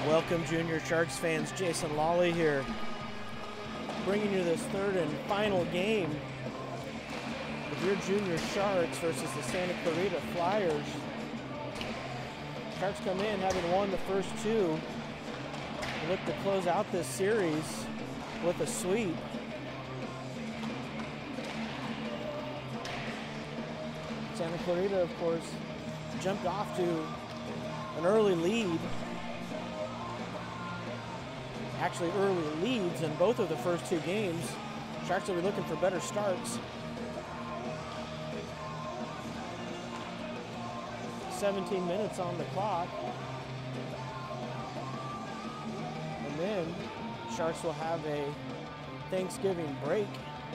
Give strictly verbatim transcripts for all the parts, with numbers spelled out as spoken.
Welcome, Junior Sharks fans. Jason Lawley here, bringing you this third and final game with your Junior Sharks versus the Santa Clarita Flyers. Sharks come in having won the first two. They look to close out this series with a sweep. Santa Clarita, of course, jumped off to an early lead. Actually, early leads in both of the first two games. Sharks will be looking for better starts. seventeen minutes on the clock. And then Sharks will have a Thanksgiving break.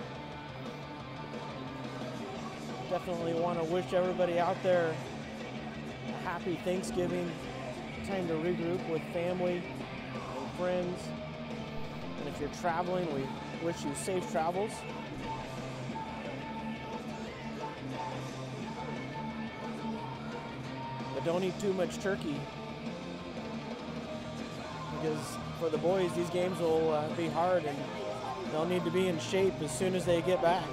Definitely want to wish everybody out there a happy Thanksgiving. Time to regroup with family and friends. And if you're traveling, we wish you safe travels. But don't eat too much turkey, because for the boys, these games will uh, be hard and they'll need to be in shape as soon as they get back.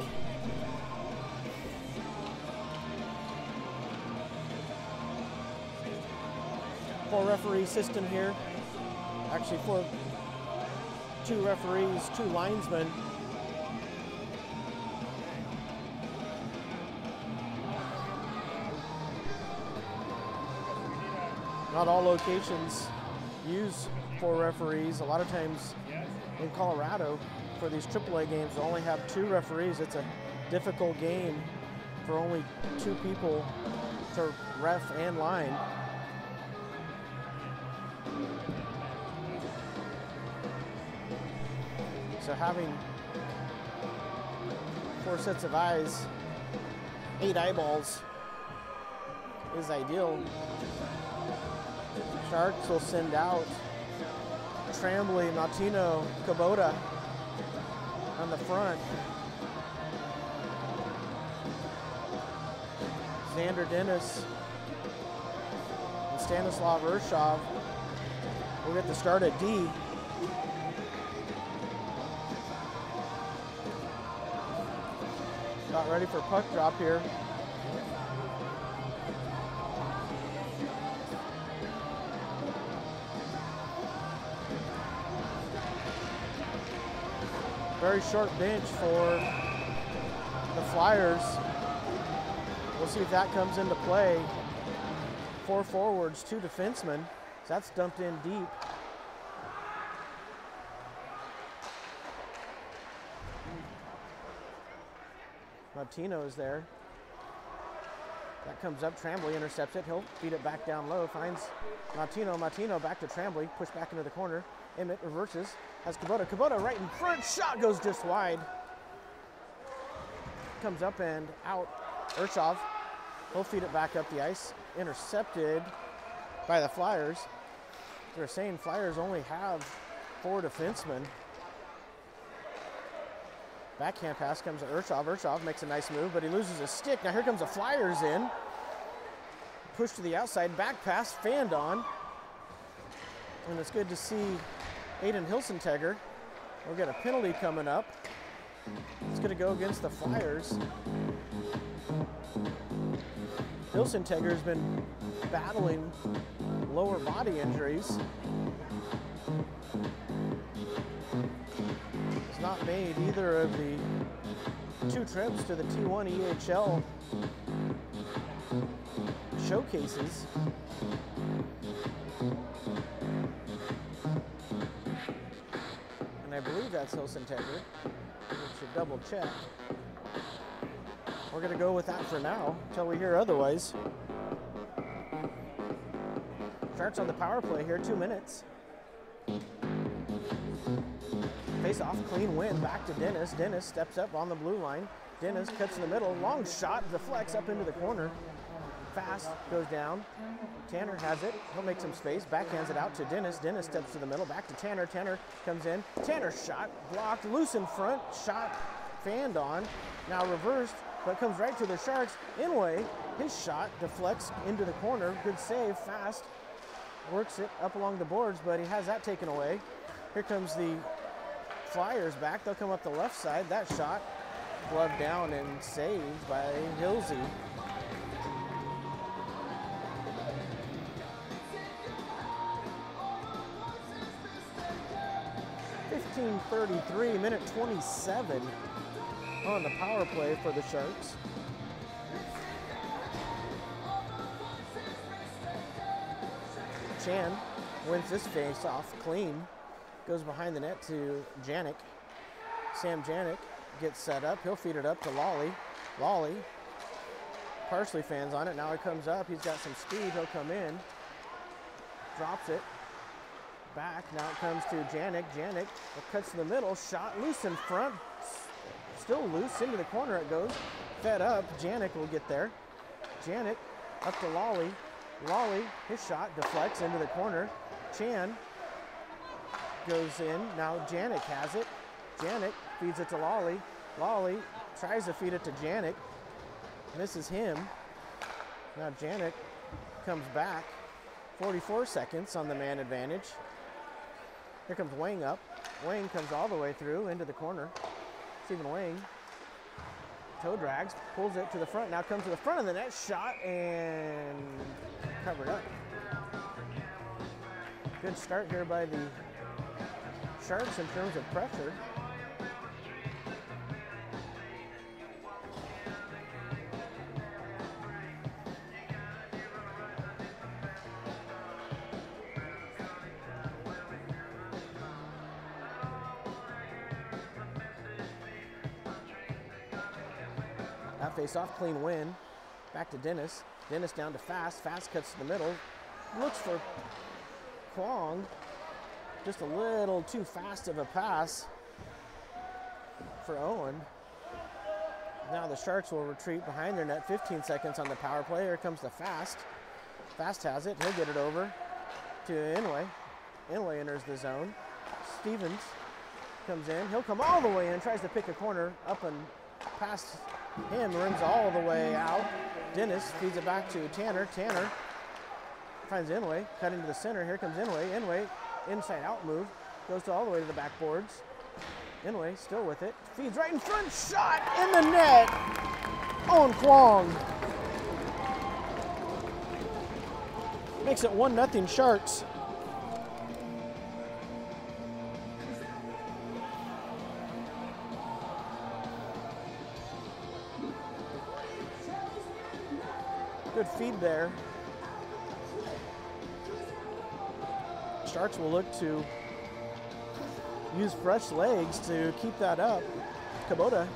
Four referee system here. Actually, four, two referees, two linesmen. Not all locations use four referees. A lot of times in Colorado, for these triple A games, they only have two referees. It's a difficult game for only two people to ref and line. So having four sets of eyes, eight eyeballs, is ideal. Sharks will send out Trambly, Martino, Kubota on the front. Xander Dennis and Stanislav Urshov will get the start at D. About ready for puck drop here. Very short bench for the Flyers. We'll see if that comes into play. Four forwards, two defensemen. So that's dumped in deep. Martino is there. That comes up, Trambly intercepts it. He'll feed it back down low, finds Martino. Martino back to Trambly, push back into the corner. Emmett reverses, has Kubota. Kubota right in front, shot goes just wide. Comes up and out, Urshov. He'll feed it back up the ice. Intercepted by the Flyers. They're saying Flyers only have four defensemen. Backhand pass comes to Urshov. Urshov makes a nice move, but he loses a stick. Now here comes the Flyers in. Push to the outside, back pass, fanned on. And it's good to see Aiden Hilsentegger. We'll get a penalty coming up. It's gonna go against the Flyers. Hilsentegger has been battling lower body injuries. He's not made either of the two trips to the T one E H L showcases. And I believe that's Hilsentegger. We should double check. We're gonna go with that for now until we hear otherwise. Sharks on the power play here, two minutes. Face off, clean win, back to Dennis. Dennis steps up on the blue line. Dennis cuts in the middle, long shot, deflects up into the corner. Fast, goes down. Tanner has it, he'll make some space, backhands it out to Dennis. Dennis steps to the middle, back to Tanner. Tanner comes in. Tanner shot, blocked, loose in front, shot, fanned on. Now reversed, but comes right to the Sharks. Inway, his shot deflects into the corner. Good save, fast. works it up along the boards, but he has that taken away. Here comes the Flyers back. They'll come up the left side. That shot gloved down and saved by Hilsey. fifteen thirty-three, minute twenty-seven on the power play for the Sharks. Chan wins this face off clean. Goes behind the net to Janik. Sam Janik gets set up. He'll feed it up to Lawley. Lawley, Parsley fans on it. Now he comes up. He's got some speed. He'll come in. Drops it. Back. Now it comes to Janik. Janik cuts to the middle. Shot loose in front. Still loose. Into the corner it goes. Fed up. Janik will get there. Janik up to Lawley. Lawley, his shot deflects into the corner. Chan goes in. Now Janik has it. Janik feeds it to Lawley. Lawley tries to feed it to Janik. Misses him. Now Janik comes back. forty-four seconds on the man advantage. Here comes Wang up. Wang comes all the way through into the corner. Stephen Wang toe drags, pulls it to the front. Now comes to the front of the net. Shot and covered up. Good start here by the Sharks in terms of pressure. That face off, clean win. Back to Dennis. Dennis down to Fast. Fast cuts to the middle. Looks for Kwong. Just a little too fast of a pass for Owen. Now the Sharks will retreat behind their net. fifteen seconds on the power play. Here comes the Fast. Fast has it. He'll get it over to Inouye. Inouye enters the zone. Stevens comes in. He'll come all the way in. Tries to pick a corner. Up and past him. Rims all the way out. Dennis feeds it back to Tanner. Tanner finds Inouye. Cut into the center. Here comes Inouye. Inouye. Inside out move, goes to all the way to the backboards. Inouye still with it, feeds right in front, shot in the net. Owen Kwong makes it one nothing Sharks. Good feed there. Sharks will look to use fresh legs to keep that up. Kubota,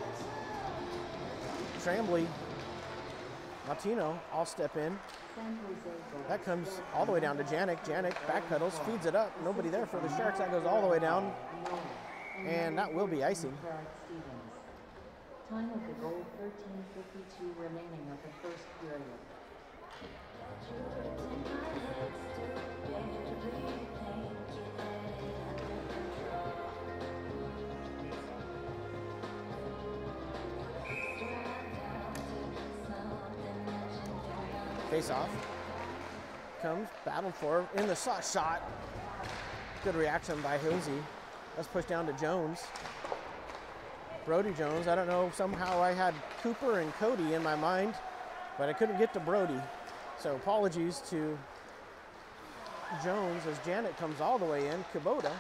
Tremblay, Martino all step in. That comes all the way down to Janik. Janik back pedals, feeds it up. Nobody there for the Sharks. That goes all the way down, and that will be icing. Time of the goal, thirteen fifty-two remaining of the first period. Face off. Comes, battled for, in the shot. shot. Good reaction by Hilsey. Let's push down to Jones. Brody Jones. I don't know, somehow I had Cooper and Cody in my mind, but I couldn't get to Brody. So apologies to Jones as Janik comes all the way in. Kubota.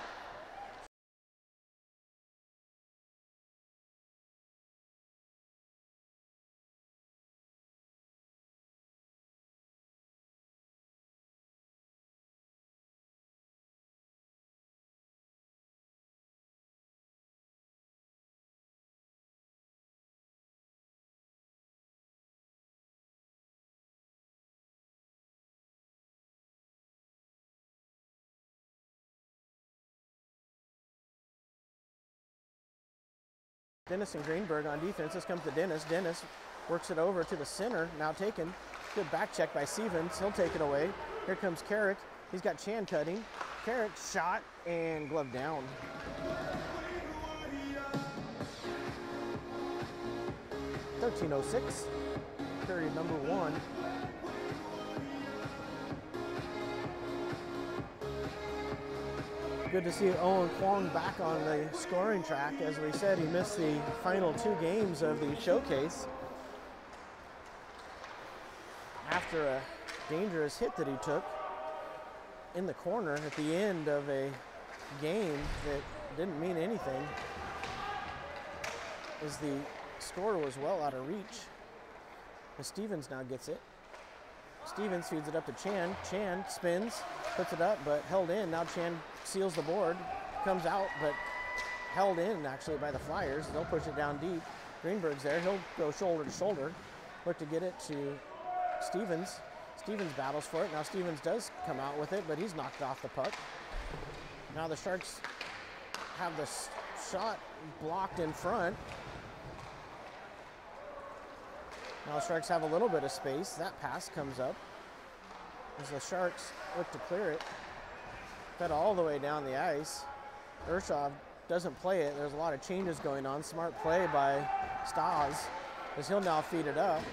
Dennis and Greenberg on defense. This comes to Dennis. Dennis works it over to the center. Now taken. Good back check by Stevens. He'll take it away. Here comes Carrick. He's got Chan cutting. Carrick shot and glove down. thirteen oh six. Period number one. Good to see Owen Kwong back on the scoring track. As we said, he missed the final two games of the showcase after a dangerous hit that he took in the corner at the end of a game that didn't mean anything, as the score was well out of reach. As Stevens now gets it. Stevens feeds it up to Chan. Chan spins, puts it up, but held in. Now Chan seals the board, comes out, but held in actually by the Flyers. They'll push it down deep. Greenberg's there. He'll go shoulder to shoulder. Look to get it to Stevens. Stevens battles for it. Now Stevens does come out with it, but he's knocked off the puck. Now the Sharks have the shot blocked in front. Now the Sharks have a little bit of space. That pass comes up as the Sharks look to clear it. Fed all the way down the ice. Urshov doesn't play it. There's a lot of changes going on. Smart play by Stas, as he'll now feed it up.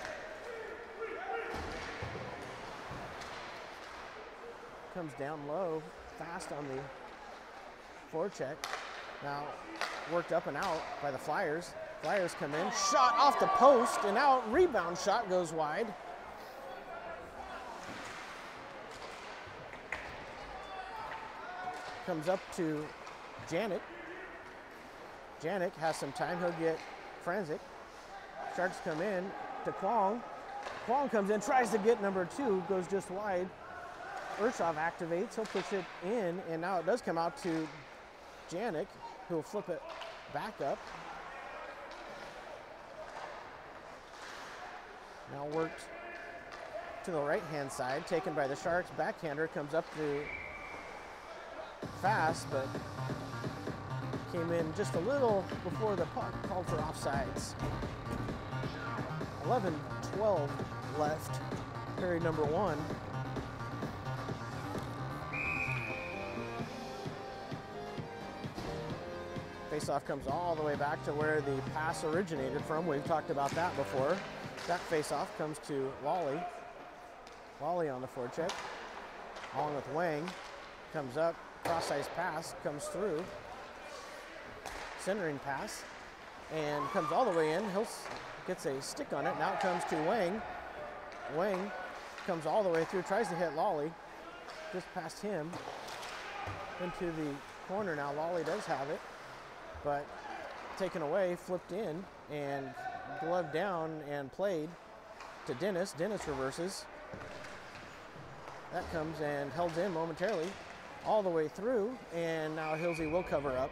Comes down low, fast on the forecheck. Now worked up and out by the Flyers. Flyers come in, shot off the post and out, rebound shot goes wide. Comes up to Janik. Janik has some time, he'll get Franzik. Sharks come in to Kwong. Kwong comes in, tries to get number two, goes just wide. Urshov activates, he'll push it in, and now it does come out to Janik, who'll flip it back up. Now worked to the right-hand side, taken by the Sharks. Backhander comes up to fast, but came in just a little before the puck, called for offsides. eleven twelve left, period number one. Faceoff comes all the way back to where the pass originated from. We've talked about that before. That faceoff comes to Lawley. Lawley on the forecheck, along with Wang. Comes up, cross-ice pass, comes through. Centering pass, and comes all the way in. Hill gets a stick on it. Now it comes to Wang. Wang comes all the way through, tries to hit Lawley. Just past him into the corner now. Lawley does have it, but taken away, flipped in, and gloved down and played to Dennis. Dennis reverses. That comes and held in momentarily all the way through, and now Hilsey will cover up.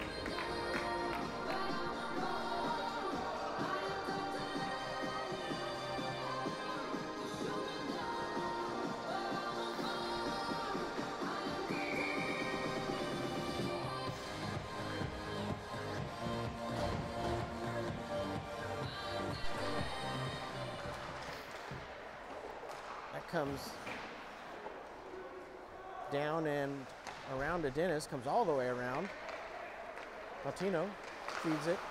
Comes down and around to Dennis, comes all the way around. Martino feeds it.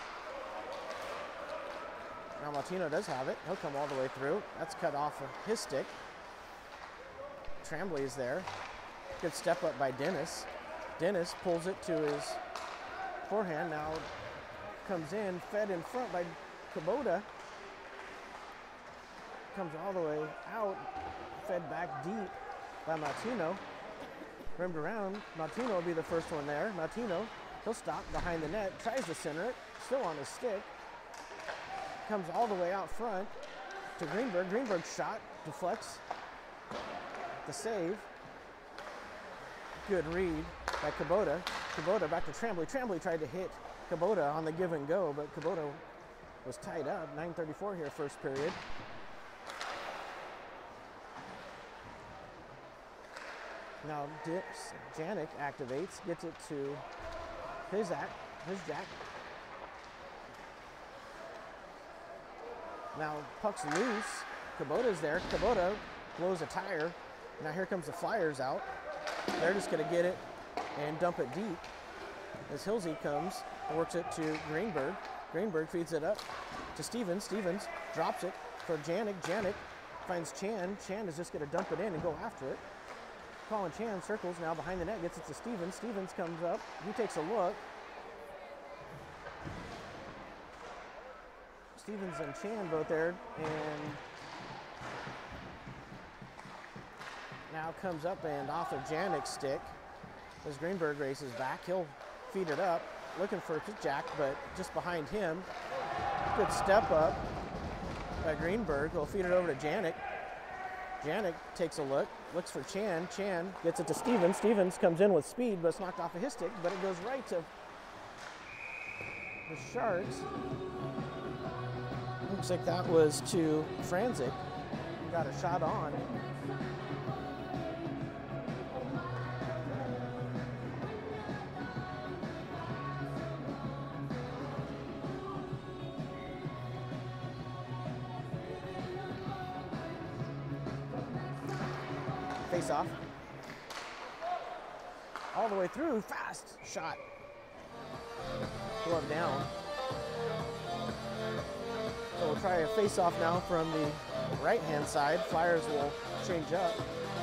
Now Martino does have it. He'll come all the way through. That's cut off of his stick. Tremblay is there. Good step up by Dennis. Dennis pulls it to his forehand. Now comes in, fed in front by Kubota. Comes all the way out, fed back deep by Martino. Rimmed around, Martino will be the first one there. Martino, he'll stop behind the net, tries to center it, still on his stick. Comes all the way out front to Greenberg. Greenberg's shot deflects the save. Good read by Kubota. Kubota back to Tremblay. Tremblay tried to hit Kubota on the give and go, but Kubota was tied up. nine thirty-four here, first period. Now Janik activates, gets it to his act, his jack. Now puck's loose. Kubota's there. Kubota blows a tire. Now here comes the Flyers out. They're just going to get it and dump it deep. As Hilsey comes, works it to Greenberg. Greenberg feeds it up to Stevens. Stevens drops it for Janik. Janik finds Chan. Chan is just going to dump it in and go after it. Colin Chan circles now behind the net, gets it to Stevens. Stevens comes up, he takes a look. Stevens and Chan both there, and now comes up and off of Janik's stick as Greenberg races back. He'll feed it up, looking for Jack, but just behind him. Good step up by Greenberg. He'll feed it over to Janik. Janik takes a look, looks for Chan. Chan gets it to Stevens. Stevens comes in with speed, but it's knocked off of his stick, but it goes right to the Sharks. Looks like that was to Franzik. Got a shot on. Face off. All the way through, fast shot. Glove down. So we'll try a face-off now from the right-hand side. Flyers will change up.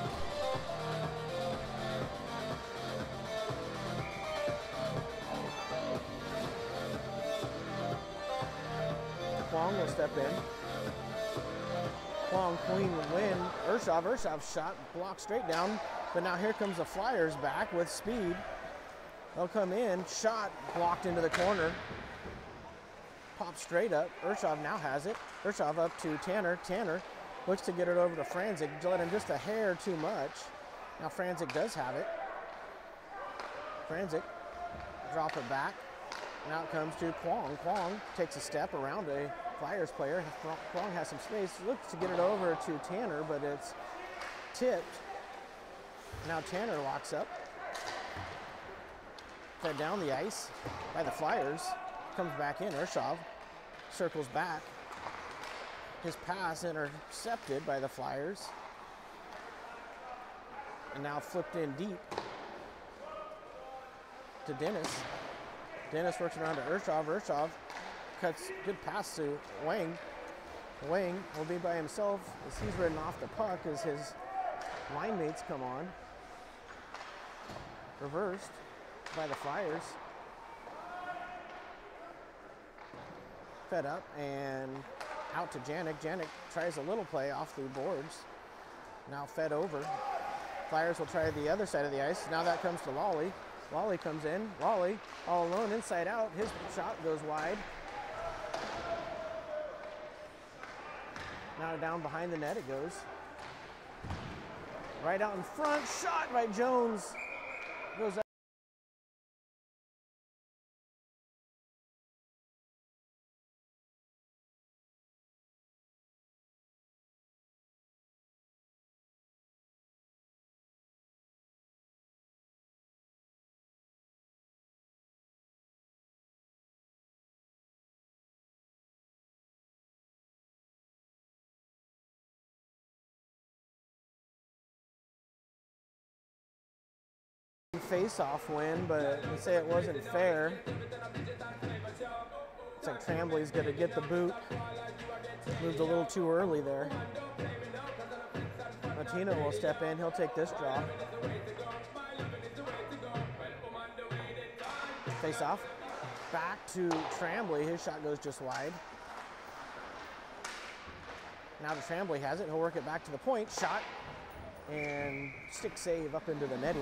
Kwong will step in. Kwong, Queen will win. Urshov, Urshov's shot blocked straight down, but now here comes the Flyers back with speed. They'll come in, shot blocked into the corner. Pop straight up. Urshov now has it. Urshov up to Tanner. Tanner looks to get it over to Franzik, let him just a hair too much. Now Franzik does have it. Franzik drop it back. Now it comes to Kwong. Kwong takes a step around a Flyers player. Kwong has some space. Looks to get it over to Tanner, but it's tipped. Now Tanner locks up. Fed down the ice by the Flyers. Comes back in. Urshov circles back. His pass intercepted by the Flyers. And now flipped in deep to Dennis. Dennis works around to Urshov. Urshov cuts, good pass to Wang. Wang will be by himself as he's ridden off the puck as his line mates come on. Reversed by the Flyers. Fed up and out to Janik. Janik tries a little play off the boards. Now fed over. Flyers will try the other side of the ice. Now that comes to Lawley. Lawley comes in. Lawley all alone inside out. His shot goes wide. Now down behind the net it goes. Right out in front. Shot by Jones. Goes up. Face-off win, but they say it wasn't fair. It's like Tramblay's going to get the boot. Moved a little too early there. Martino will step in. He'll take this draw. Face-off. Back to Tremblay. His shot goes just wide. Now the Tremblay has it. He'll work it back to the point. Shot. And stick save up into the netting.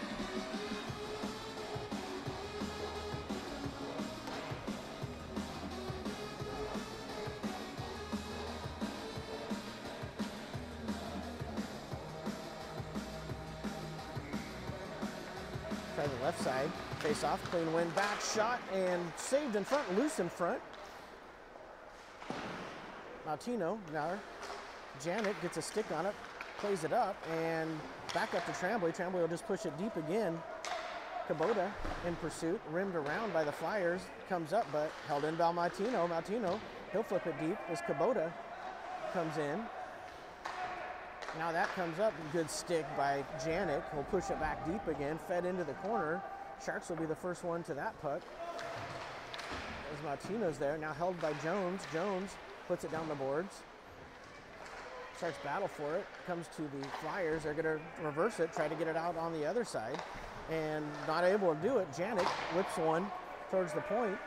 Try the left side. Face off. Clean win. Back shot and saved in front. Loose in front. Martino. Now Janik gets a stick on it. Plays it up and back up to Tremblay. Tremblay will just push it deep again. Kubota in pursuit, rimmed around by the Flyers, comes up but held in by Martino. Martino, he'll flip it deep as Kubota comes in. Now that comes up, good stick by Janik. He'll push it back deep again, fed into the corner. Sharks will be the first one to that puck. As Martino's there, now held by Jones. Jones puts it down the boards. Sharks battle for it. Comes to the Flyers. They're going to reverse it, try to get it out on the other side. And not able to do it. Janik whips one towards the point.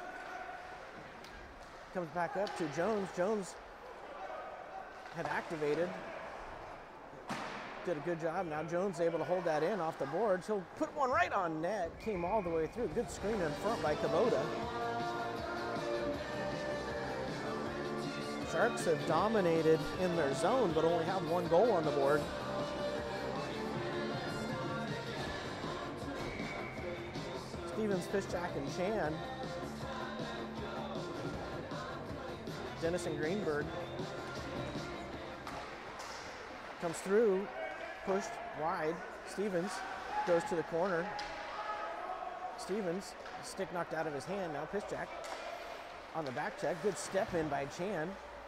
Comes back up to Jones. Jones had activated. Did a good job. Now Jones able to hold that in off the boards. He'll put one right on net. Came all the way through. Good screen in front by Kubota. Sharks have dominated in their zone, but only have one goal on the board. Stevens, Piszczak, and Chan. Dennis and Greenberg. Comes through, pushed wide. Stevens goes to the corner. Stevens, stick knocked out of his hand. Now Piszczak on the back check. Good step in by Chan.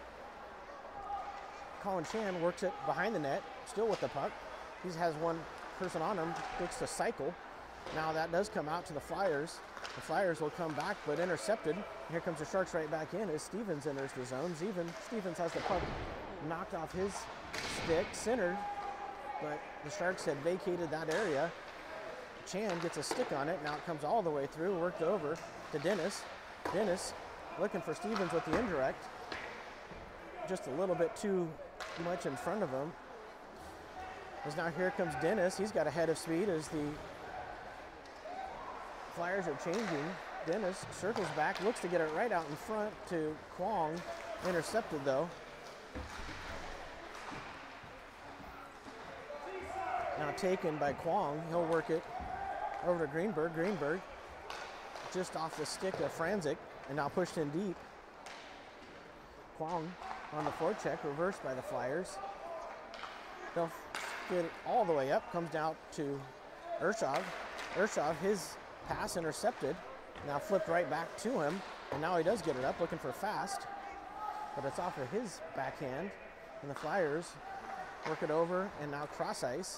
Colin Chan works it behind the net, still with the puck. He has one person on him, looks to cycle. Now that does come out to the Flyers. The Flyers will come back, but intercepted. Here comes the Sharks right back in as Stevens enters the zone. Even Stevens has the puck knocked off his stick, centered, but the Sharks had vacated that area. Chan gets a stick on it. Now it comes all the way through, worked over to Dennis. Dennis looking for Stevens with the indirect. Just a little bit too much in front of him. As now here comes Dennis. He's got a head of speed as the Flyers are changing. Dennis circles back, looks to get it right out in front to Kwong. Intercepted though. Now taken by Kwong. He'll work it over to Greenberg. Greenberg just off the stick of Franzik and now pushed in deep. Kwong on the forecheck, reversed by the Flyers. They'll get it all the way up, comes down to Urshov. Urshov, his pass intercepted, now flipped right back to him, and now he does get it up, looking for Fast, but it's off of his backhand, and the Flyers work it over, and now cross ice.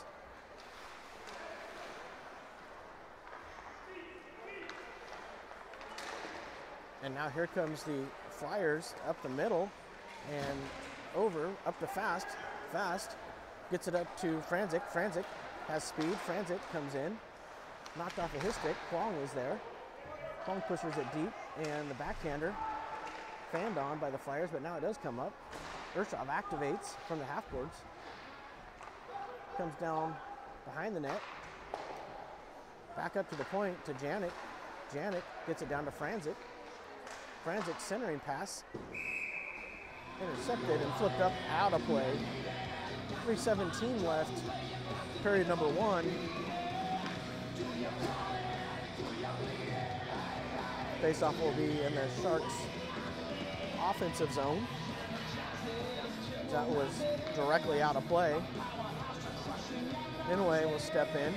And now here comes the Flyers up the middle, and over, up to Fast. Fast gets it up to Franzik. Franzik has speed. Franzik comes in. Knocked off of his stick. Kwong is there. Kwong pushes it deep, and the backhander fanned on by the Flyers, but now it does come up. Urshov activates from the half boards. Comes down behind the net. Back up to the point to Janik. Janik gets it down to Franzik. Franzik centering pass. Intercepted and flipped up out of play. three seventeen left, period number one. Faceoff will be in the Sharks' offensive zone. That was directly out of play. Inouye will step in.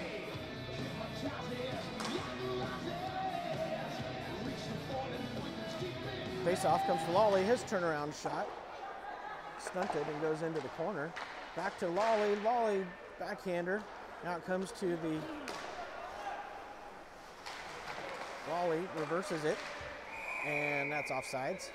Faceoff comes to Lawley, his turnaround shot. Stunted and goes into the corner. Back to Lawley, Lawley backhander. Now it comes to the, Lawley reverses it, and that's offsides.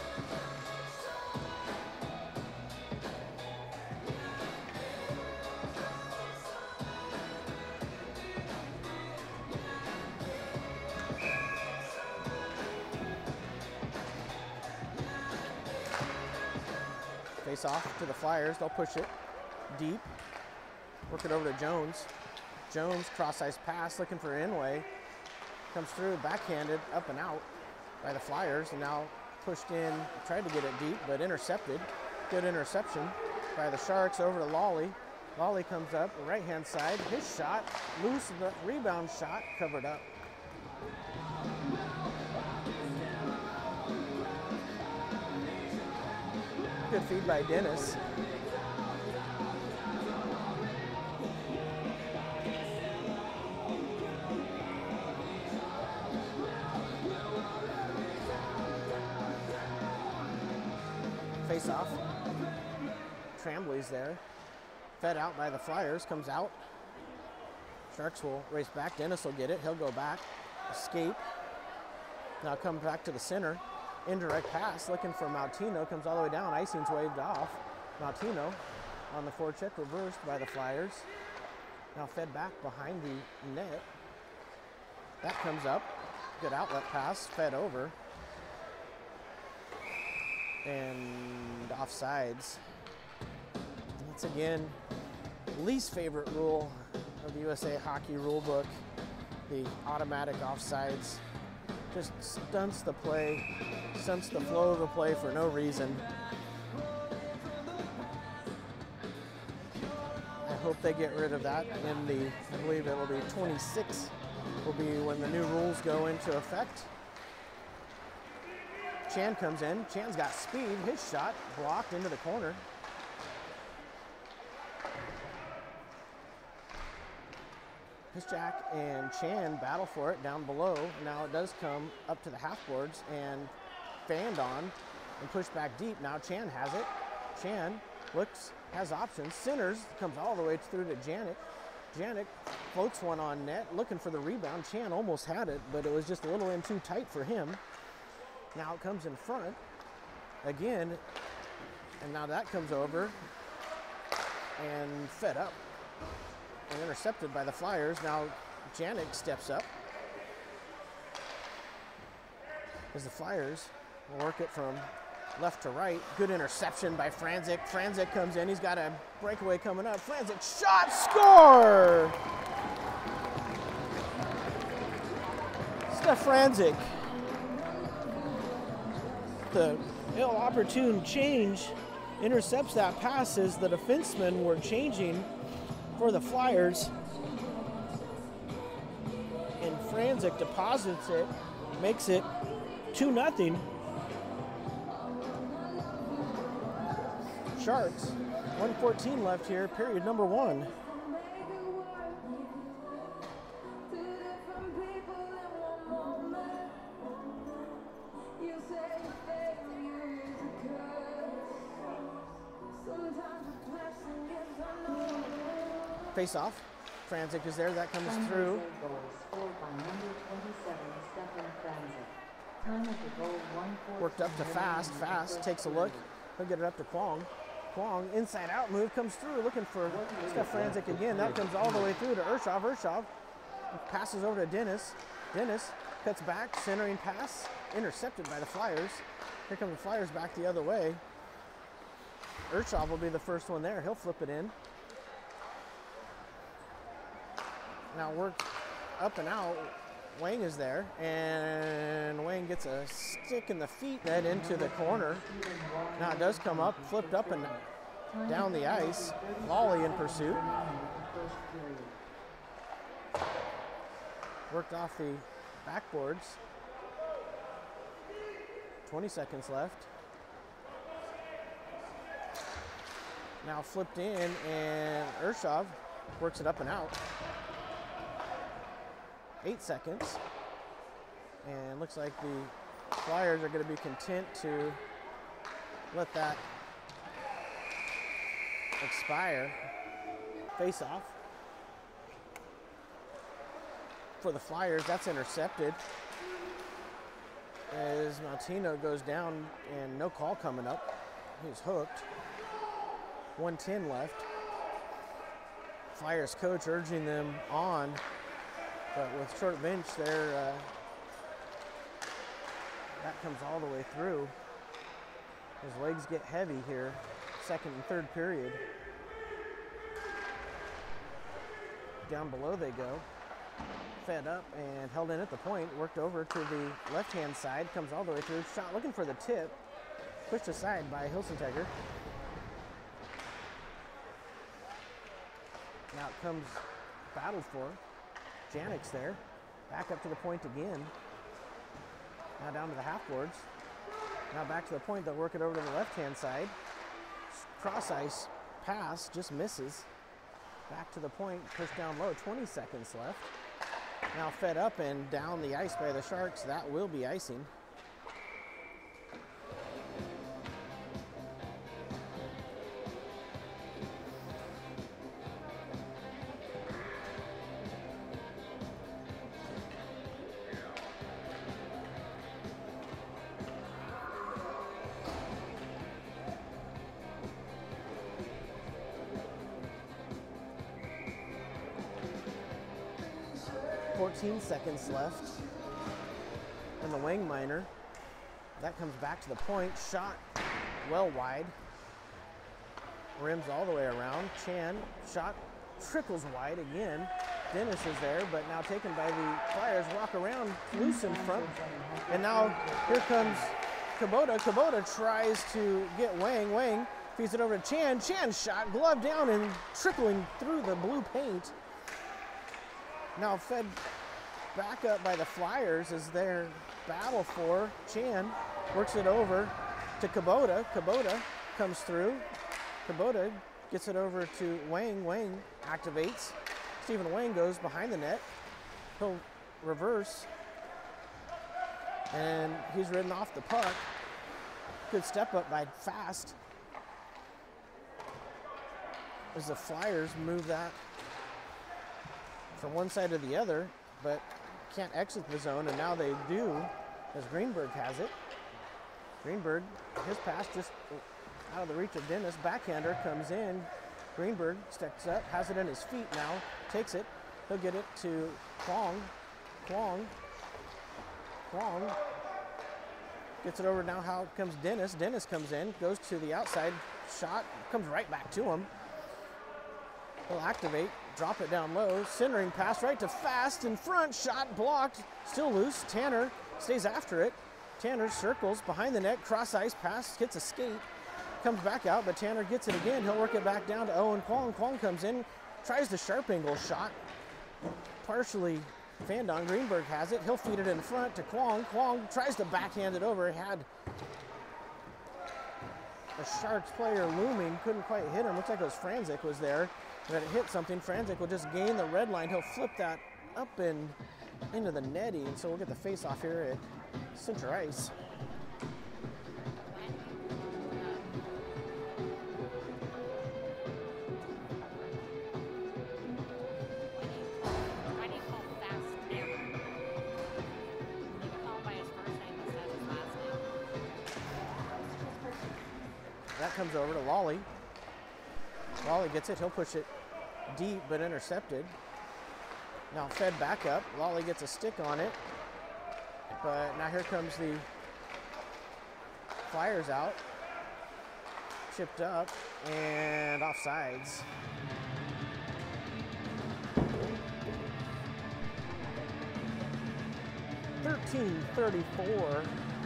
Face off to the Flyers. They'll push it deep. Work it over to Jones. Jones cross ice pass looking for Inouye. Comes through backhanded up and out by the Flyers, and now pushed in, tried to get it deep but intercepted. Good interception by the Sharks over to Lawley. Lawley comes up the right hand side. His shot loose, the rebound shot covered up. Good feed by Dennis. Face off. Trembley's there. Fed out by the Flyers, comes out. Sharks will race back. Dennis will get it. He'll go back. Escape. Now come back to the center. Indirect pass, looking for Mautino, comes all the way down. Icing's waved off. Martino on the forecheck, reversed by the Flyers. Now fed back behind the net. That comes up. Good outlet pass, fed over. And offsides. Once again, least favorite rule of the U S A Hockey rulebook, the automatic offsides. Just stunts the play, stunts the flow of the play for no reason. I hope they get rid of that in the, I believe it will be twenty-six will be when the new rules go into effect. Chan comes in, Chan's got speed, his shot blocked into the corner. Piszczak and Chan battle for it down below. Now it does come up to the half boards and fanned on and pushed back deep. Now Chan has it. Chan looks, has options, centers, comes all the way through to Janik. Janik floats one on net, looking for the rebound. Chan almost had it, but it was just a little in too tight for him. Now it comes in front again, and now that comes over and fed up and intercepted by the Flyers. Now Janik steps up as the Flyers will work it from left to right. Good interception by Franzik. Franzik comes in, he's got a breakaway coming up. Franzik shot, score! Steph Franzik. The ill-opportune change intercepts that pass as the defensemen were changing for the Flyers. And Franzik deposits it, makes it two nothing. Sharks, one fourteen left here, period number one. Face off. Franzik is there, that comes through. Worked up to Fast. Fast takes a look. He'll get it up to Kwong. Kwong, inside out move, comes through, looking for Steph Franzik again. That comes all the way through to Urshov. Urshov passes over to Dennis. Dennis cuts back, centering pass, intercepted by the Flyers. Here come the Flyers back the other way. Urshov will be the first one there. He'll flip it in. Now work up and out. Wang is there, and Wang gets a stick in the feet net into the corner. Now it does come up, flipped up and down the ice. Lawley in pursuit. Worked off the backboards. twenty seconds left. Now flipped in, and Urshov works it up and out. Eight seconds, and looks like the Flyers are going to be content to let that expire. Face off for the Flyers, that's intercepted as Martino goes down and no call coming up. He's hooked. one ten left. Flyers coach urging them on. But with short bench there, uh, that comes all the way through. His legs get heavy here, second and third period. Down below they go. Fed up and held in at the point, worked over to the left-hand side, comes all the way through. Shot looking for the tip, pushed aside by Hilsentegger. Now it comes battled for. Janik's there, back up to the point again. Now down to the half boards. Now back to the point, they'll work it over to the left-hand side. Cross ice pass, just misses. Back to the point, pushed down low, twenty seconds left. Now fed up and down the ice by the Sharks, that will be icing. fourteen seconds left. And the wing miner. That comes back to the point. Shot well wide. Rims all the way around. Chan, shot trickles wide again. Dennis is there, but now taken by the Flyers. Rock around, loose in front. And now here comes Kubota. Kubota tries to get Wang. Wang feeds it over to Chan. Chan shot, glove down and trickling through the blue paint. Now fed back up by the Flyers as their battle for Chan. Works it over to Kubota. Kubota comes through. Kubota gets it over to Wang. Wang activates. Stephen Wang goes behind the net. He'll reverse. And he's ridden off the puck. Good step up by Fast. As the Flyers move that from one side to the other, but can't exit the zone, and now they do, as Greenberg has it. Greenberg, his pass just out of the reach of Dennis. Backhander comes in. Greenberg steps up, has it in his feet now, takes it. He'll get it to Kwong. Kwong. Kwong. Gets it over now. How comes Dennis? Dennis comes in, goes to the outside, shot, comes right back to him. He'll activate, drop it down low, centering pass right to Fast in front, shot blocked, still loose. Tanner stays after it. Tanner circles behind the net, cross ice pass, hits a skate, comes back out, but Tanner gets it again. He'll work it back down to Owen Kwong. Kwong comes in, tries the sharp angle shot, partially fanned on. Greenberg has it. He'll feed it in front to Kwong. Kwong tries to backhand it over. Had a Sharks player looming, couldn't quite hit him. Looks like it was Franzik was there. But it hit something. Franzik will just gain the red line. He'll flip that up and into the netting. And so we'll get the face off here at center ice. That comes over to Lawley. Lawley gets it. He'll push it deep, but intercepted. Now fed back up. Lawley gets a stick on it. But now here comes the Flyers out. Chipped up and offsides. thirteen thirty-four.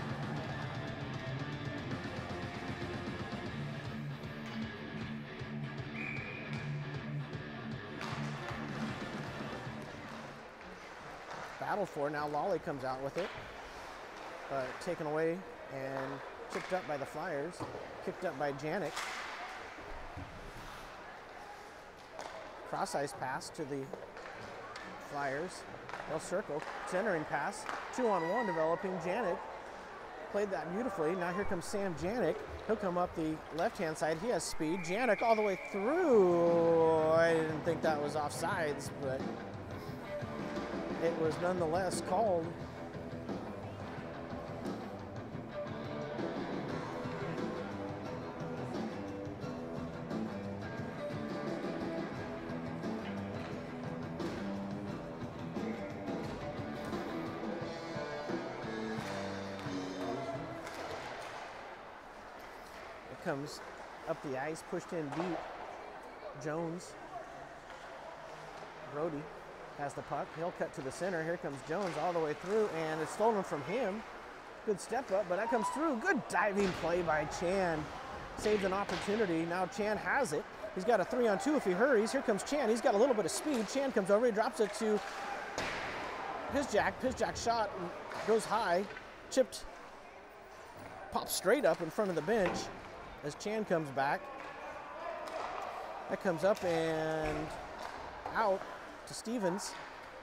Battle for. Now Lawley comes out with it, but taken away and chipped up by the Flyers. Kicked up by Janik. Cross ice pass to the Flyers. They'll circle, centering pass, two on one developing. Janik played that beautifully. Now here comes Sam Janik. He'll come up the left-hand side. He has speed. Janik all the way through. I didn't think that was offsides, but it was nonetheless called. It comes up the ice, pushed in deep. Jones. Brody has the puck. He'll cut to the center. Here comes Jones all the way through, and it's stolen from him. Good step up, but that comes through. Good diving play by Chan. Saved an opportunity. Now Chan has it. He's got a three on two if he hurries. Here comes Chan. He's got a little bit of speed. Chan comes over. He drops it to Pizjack. Pizjack shot goes high. Chipped. Pops straight up in front of the bench as Chan comes back. That comes up and out to Stevens.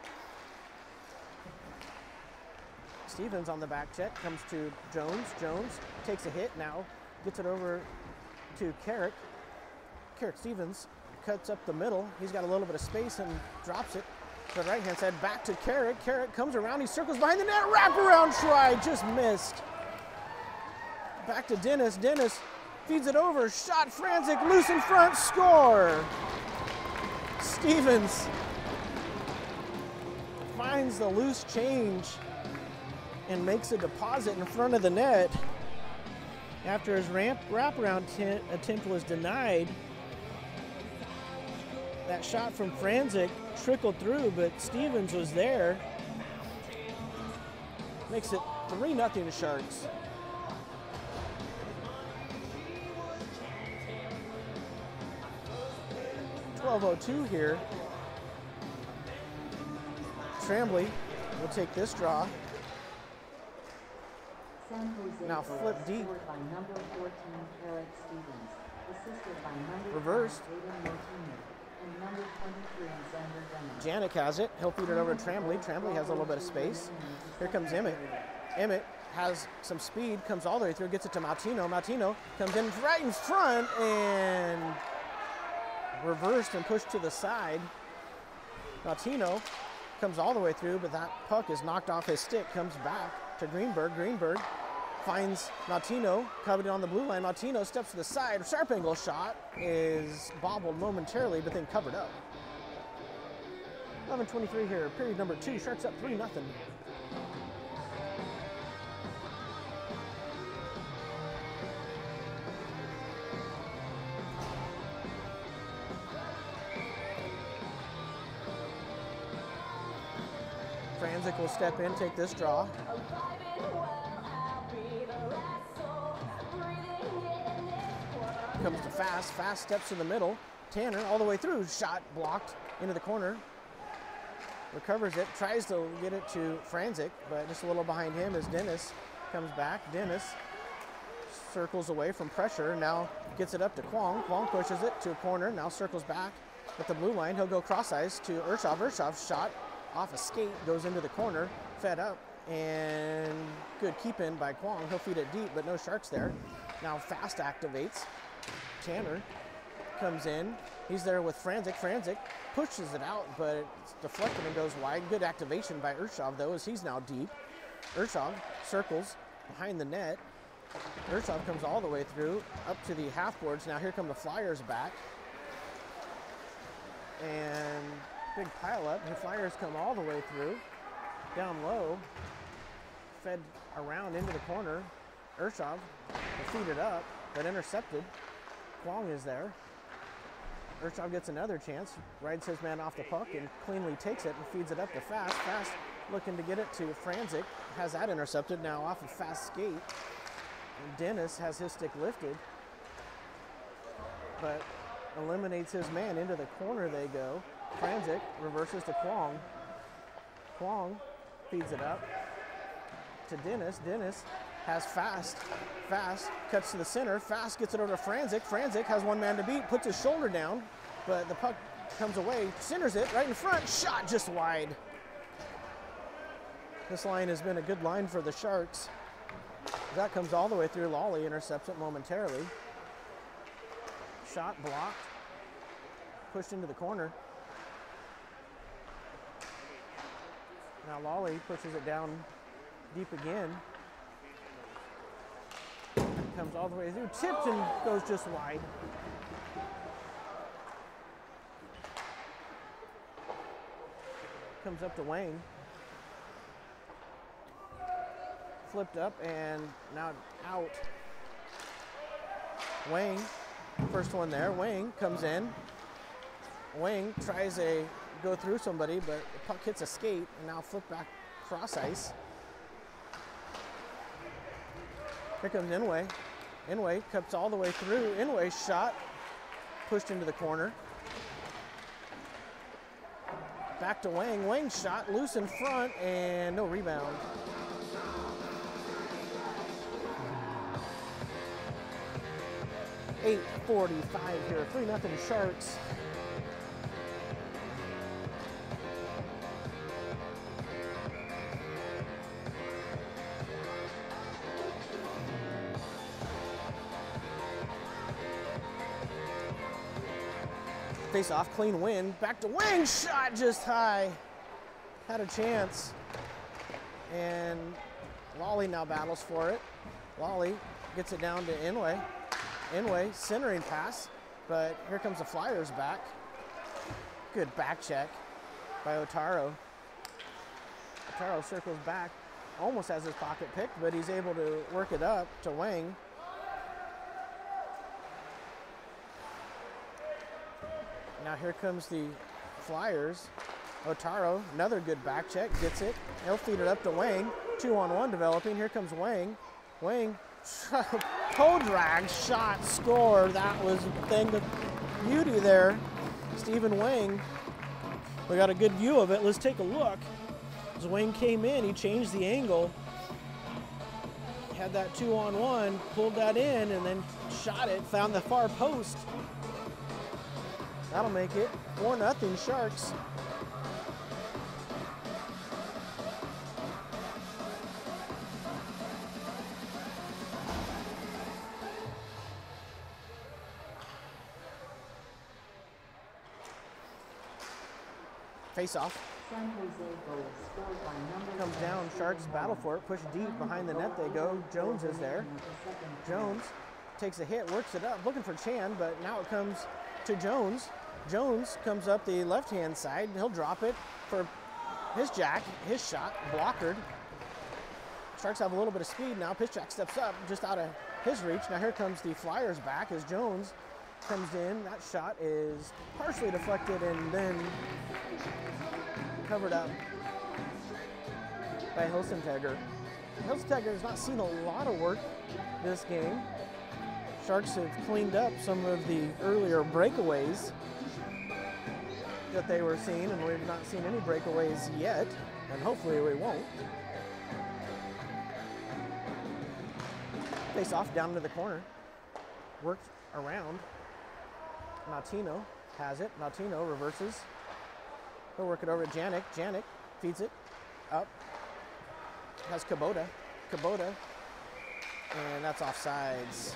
Stevens on the back check, comes to Jones. Jones takes a hit now, gets it over to Carrick. Carrick Stevens cuts up the middle. He's got a little bit of space and drops it to the right-hand side. Back to Carrick. Carrick comes around. He circles behind the net. Wraparound try, just missed. Back to Dennis. Dennis feeds it over. Shot Franzik, loose in front, score. Stevens finds the loose change and makes a deposit in front of the net. After his ramp wraparound attempt was denied, that shot from Franzik trickled through, but Stevens was there. Makes it three nothing to Sharks. twelve oh two here. Trambly will take this draw. Now flip deep. By number fourteen, Eric Stevens, assisted by number Reversed. five, Aiden Martinez, and number twenty-three, Xander Dennis. Janik has it. He'll feed it over to Trambly. Trambly has a little bit of space. Here comes Emmett. Emmett has some speed, comes all the way through, gets it to Martino. Martino comes in right in front and reversed and pushed to the side. Martino comes all the way through, but that puck is knocked off his stick, comes back to Greenberg. Greenberg finds Martino covered on the blue line. Martino steps to the side. Sharp angle shot is bobbled momentarily, but then covered up. eleven twenty-three here, period number two. Sharks up three nothing. Franzik will step in, take this draw. Comes to Fast. Fast steps to the middle. Tanner all the way through. Shot blocked into the corner. Recovers it. Tries to get it to Franzik, but just a little behind him is Dennis. Comes back. Dennis circles away from pressure. Now gets it up to Kwong. Kwong pushes it to a corner. Now circles back at the blue line. He'll go cross ice to Urshov. Urshov's shot off a skate goes into the corner. Fed up. And good keep in by Kwong. He'll feed it deep, but no Sharks there. Now Fast activates. Tanner comes in. He's there with Franzik. Franzik pushes it out, but it's deflected and goes wide. Good activation by Urshov, though, as he's now deep. Urshov circles behind the net. Urshov comes all the way through, up to the half boards. Now here come the Flyers back. And big pile up. The Flyers come all the way through. Down low. Fed around into the corner. Urshov will feed it up, but intercepted. Kwong is there. Urshov gets another chance, rides his man off the puck and cleanly takes it and feeds it up to Fast. Fast looking to get it to Franzik, has that intercepted now off a Fast skate. And Dennis has his stick lifted, but eliminates his man. Into the corner they go. Franzik reverses to Kwong. Kwong feeds it up to Dennis. Dennis has Fast. Fast cuts to the center. Fast gets it over to Franzik. Franzik has one man to beat, puts his shoulder down, but the puck comes away, centers it right in front. Shot just wide. This line has been a good line for the Sharks. That comes all the way through. Lawley intercepts it momentarily. Shot blocked. Pushed into the corner. Now Lawley pushes it down deep again. Comes all the way through, tipped and goes just wide. Comes up to Wayne. Flipped up and now out. Wayne, first one there. Wayne comes in. Wayne tries a go through somebody, but the puck hits a skate and now flip back cross ice. Here comes Inway. Inway cuts all the way through. Inway shot, pushed into the corner. Back to Wang. Wang shot loose in front and no rebound. eight forty-five here, three nothing Sharks. Face off, clean win. Back to Wang, shot just high. Had a chance. And Lawley now battles for it. Lawley gets it down to Inway. Inway, centering pass, but here comes the Flyers back. Good back check by Otaro. Otaro circles back, almost has his pocket picked, but he's able to work it up to Wang. Now here comes the Flyers. Otaro, another good back check, gets it. He'll feed it up to Wang. Two on one developing. Here comes Wang. Wang, toe drag, shot, score. That was a thing of beauty there. Stephen Wang. We got a good view of it. Let's take a look. As Wang came in, he changed the angle. Had that two on one, pulled that in, and then shot it, found the far post. That'll make it four nothing Sharks. Face off. San Jose goal scored by number Comes down, Sharks battle for it, push deep, behind the net they go. Jones is there. Jones takes a hit, works it up, looking for Chan, but now it comes to Jones. Jones comes up the left-hand side, he'll drop it for his jack, his shot, blockered. Sharks have a little bit of speed now. Piszczak steps up, just out of his reach. Now here comes the Flyers back as Jones comes in. That shot is partially deflected and then covered up by Hilsentegger. Hilsentegger has not seen a lot of work this game. Sharks have cleaned up some of the earlier breakaways that they were seeing, and we've not seen any breakaways yet, and hopefully we won't. Face off down to the corner. Worked around. Martino has it. Martino reverses. He'll work it over to Janik. Janik feeds it up. Has Kubota. Kubota. And that's offsides.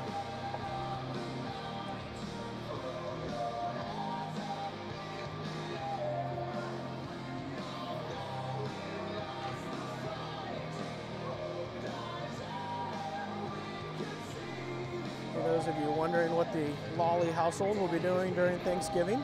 For those of you wondering what the Lawley household will be doing during Thanksgiving,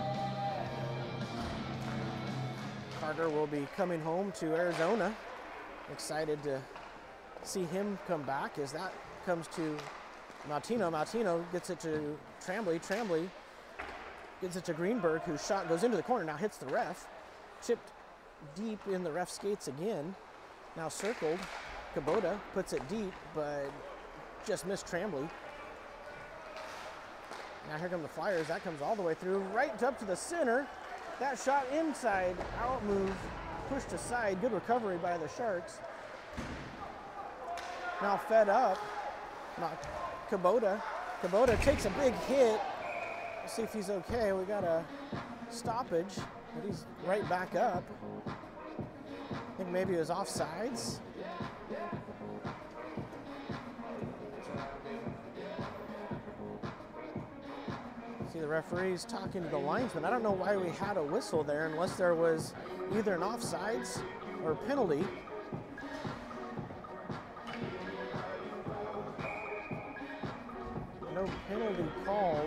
Carter will be coming home to Arizona. Excited to see him come back as that comes to Martino. Martino gets it to Tremblay. Tremblay gets it to Greenberg, whose shot goes into the corner, now hits the ref. Chipped deep in the ref skates again. Now circled. Kubota puts it deep, but just missed Tremblay. Now here come the Flyers. That comes all the way through, right up to the center. That shot inside, out move, pushed aside. Good recovery by the Sharks. Now fed up. Now Kubota. Kubota takes a big hit. Let's see if he's okay. We got a stoppage, but he's right back up. I think maybe it was offsides. See the referees talking to the linesman. I don't know why we had a whistle there unless there was either an offsides or penalty. No penalty called.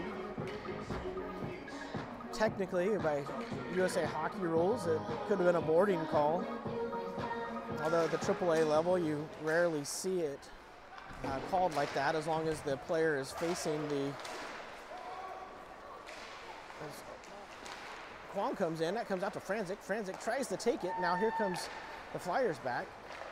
Technically, by U S A Hockey rules, it could have been a boarding call. Although at the triple A level, you rarely see it uh, called like that as long as the player is facing the Kwong comes in, that comes out to Franzik. Franzik tries to take it. Now here comes the Flyers back.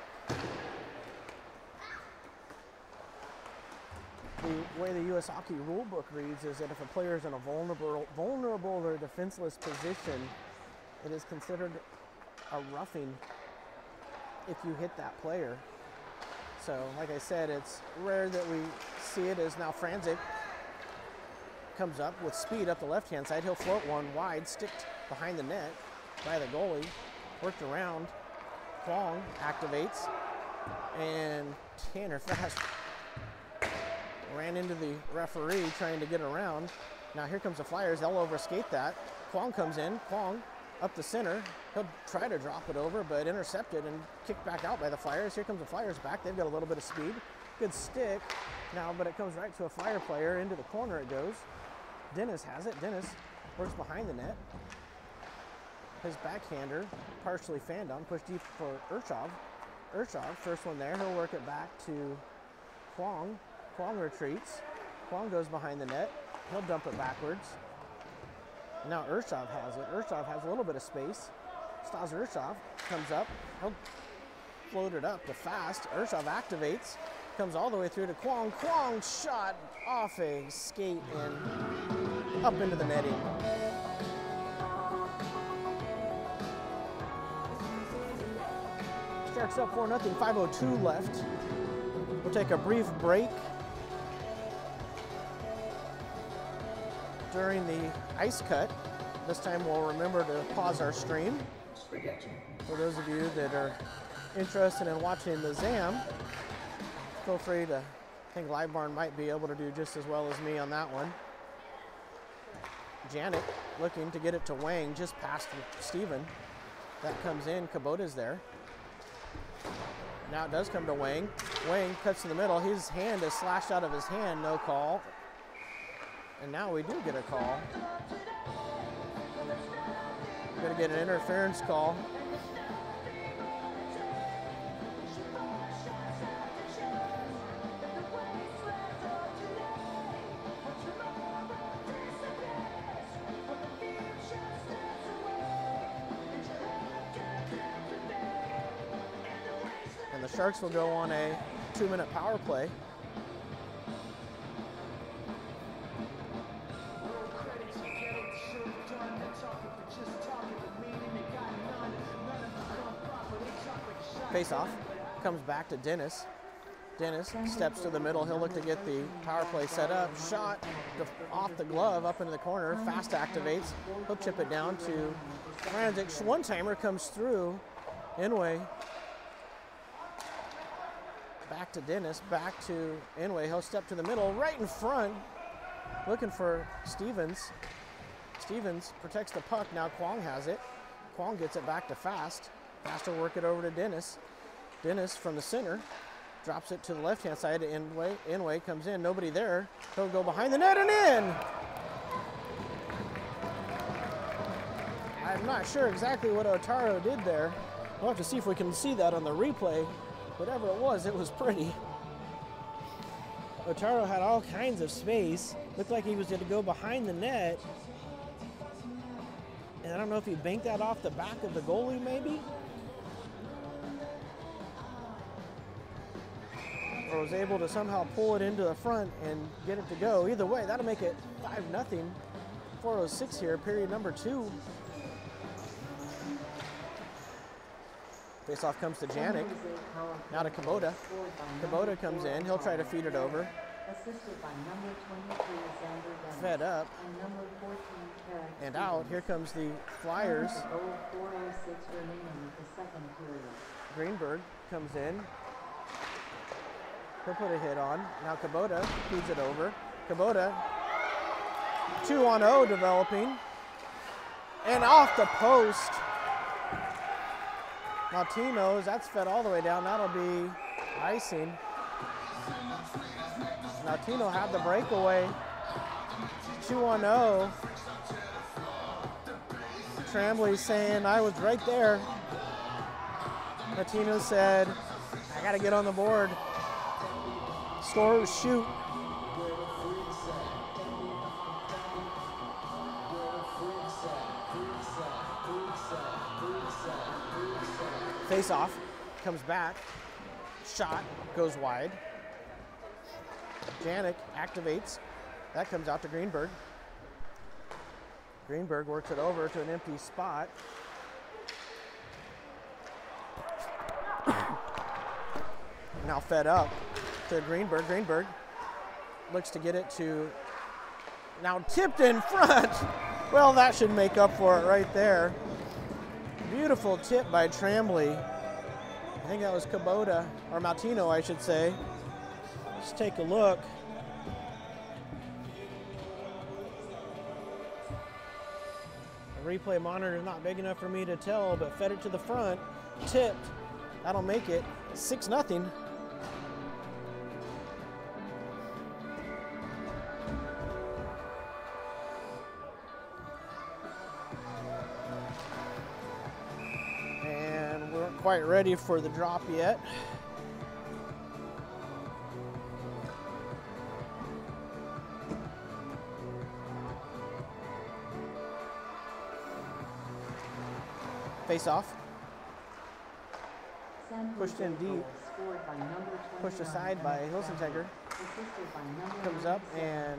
The way the U S Hockey rule book reads is that if a player is in a vulnerable, vulnerable or defenseless position, it is considered a roughing if you hit that player. So, like I said, it's rare that we see it as now Franzik comes up with speed up the left-hand side. He'll float one wide, sticked behind the net by the goalie. Worked around. Kwong activates. And Tanner Fast ran into the referee trying to get around. Now here comes the Flyers. They'll overskate that. Kwong comes in. Kwong up the center. He'll try to drop it over, but intercepted and kicked back out by the Flyers. Here comes the Flyers back. They've got a little bit of speed. Good stick now, but it comes right to a Flyer player. Into the corner it goes. Dennis has it. Dennis works behind the net. His backhander, partially fanned on, pushed deep for Urshov. Urshov, first one there, he'll work it back to Kwong. Kwong retreats. Kwong goes behind the net. He'll dump it backwards. Now Urshov has it. Urshov has a little bit of space. Stas Urshov comes up. He'll float it up to fast. Urshov activates. Comes all the way through to Kwong. Kwong shot off a skate and up into the netting. Sharks up four nothing, five oh two left. We'll take a brief break. During the ice cut, this time we'll remember to pause our stream. For those of you that are interested in watching the Z A M, feel free to, I think Live Barn might be able to do just as well as me on that one. Janik looking to get it to Wang, just past Steven. That comes in, Kubota's there. Now it does come to Wang. Wang cuts in the middle. His hand is slashed out of his hand, no call. And now we do get a call. We're gonna get an interference call. And the Sharks will go on a two-minute power play. Face-off comes back to Dennis. Dennis steps to the middle. He'll look to get the power play set up. Shot off the glove up into the corner. Fast activates. He'll chip it down to Franzik. One-timer comes through. Inouye. Back to Dennis. Back to Inouye. He'll step to the middle. Right in front. Looking for Stevens. Stevens protects the puck. Now Kwong has it. Kwong gets it back to Fast. Fast will work it over to Dennis. Dennis from the center drops it to the left-hand side to Inouye. Inouye comes in, nobody there. He'll go behind the net and in. I'm not sure exactly what Otaro did there. We'll have to see if we can see that on the replay. Whatever it was, it was pretty. Otaro had all kinds of space. Looked like he was going to go behind the net. And I don't know if he banked that off the back of the goalie maybe. Or was able to somehow pull it into the front and get it to go. Either way, that'll make it five nothing. four oh six here, period number two. Face-off comes to Janik. Now to Kubota. Kubota comes in. He'll try to feed it over. Fed up. And out. Here comes the Flyers. Greenberg comes in. He'll put a hit on. Now Kubota feeds it over. Kubota, two on oh developing. And off the post. Maltino's, that's fed all the way down. That'll be icing. Maltino had the breakaway. two on oh. Tremblay saying, I was right there. Maltino said, I got to get on the board. Score, shoot. Face off, comes back, shot, goes wide. Janik activates, that comes out to Greenberg. Greenberg works it over to an empty spot. Now fed up to Greenberg. Greenberg looks to get it to, now tipped in front. Well, that should make up for it right there. Beautiful tip by Tremblay. I think that was Kubota, or Maltino, I should say. Let's take a look. The replay monitor is not big enough for me to tell, but fed it to the front, tipped. That'll make it six nothing. quite ready for the drop yet. Face off. Pushed in deep. Pushed aside by Hilsenteger. Comes up and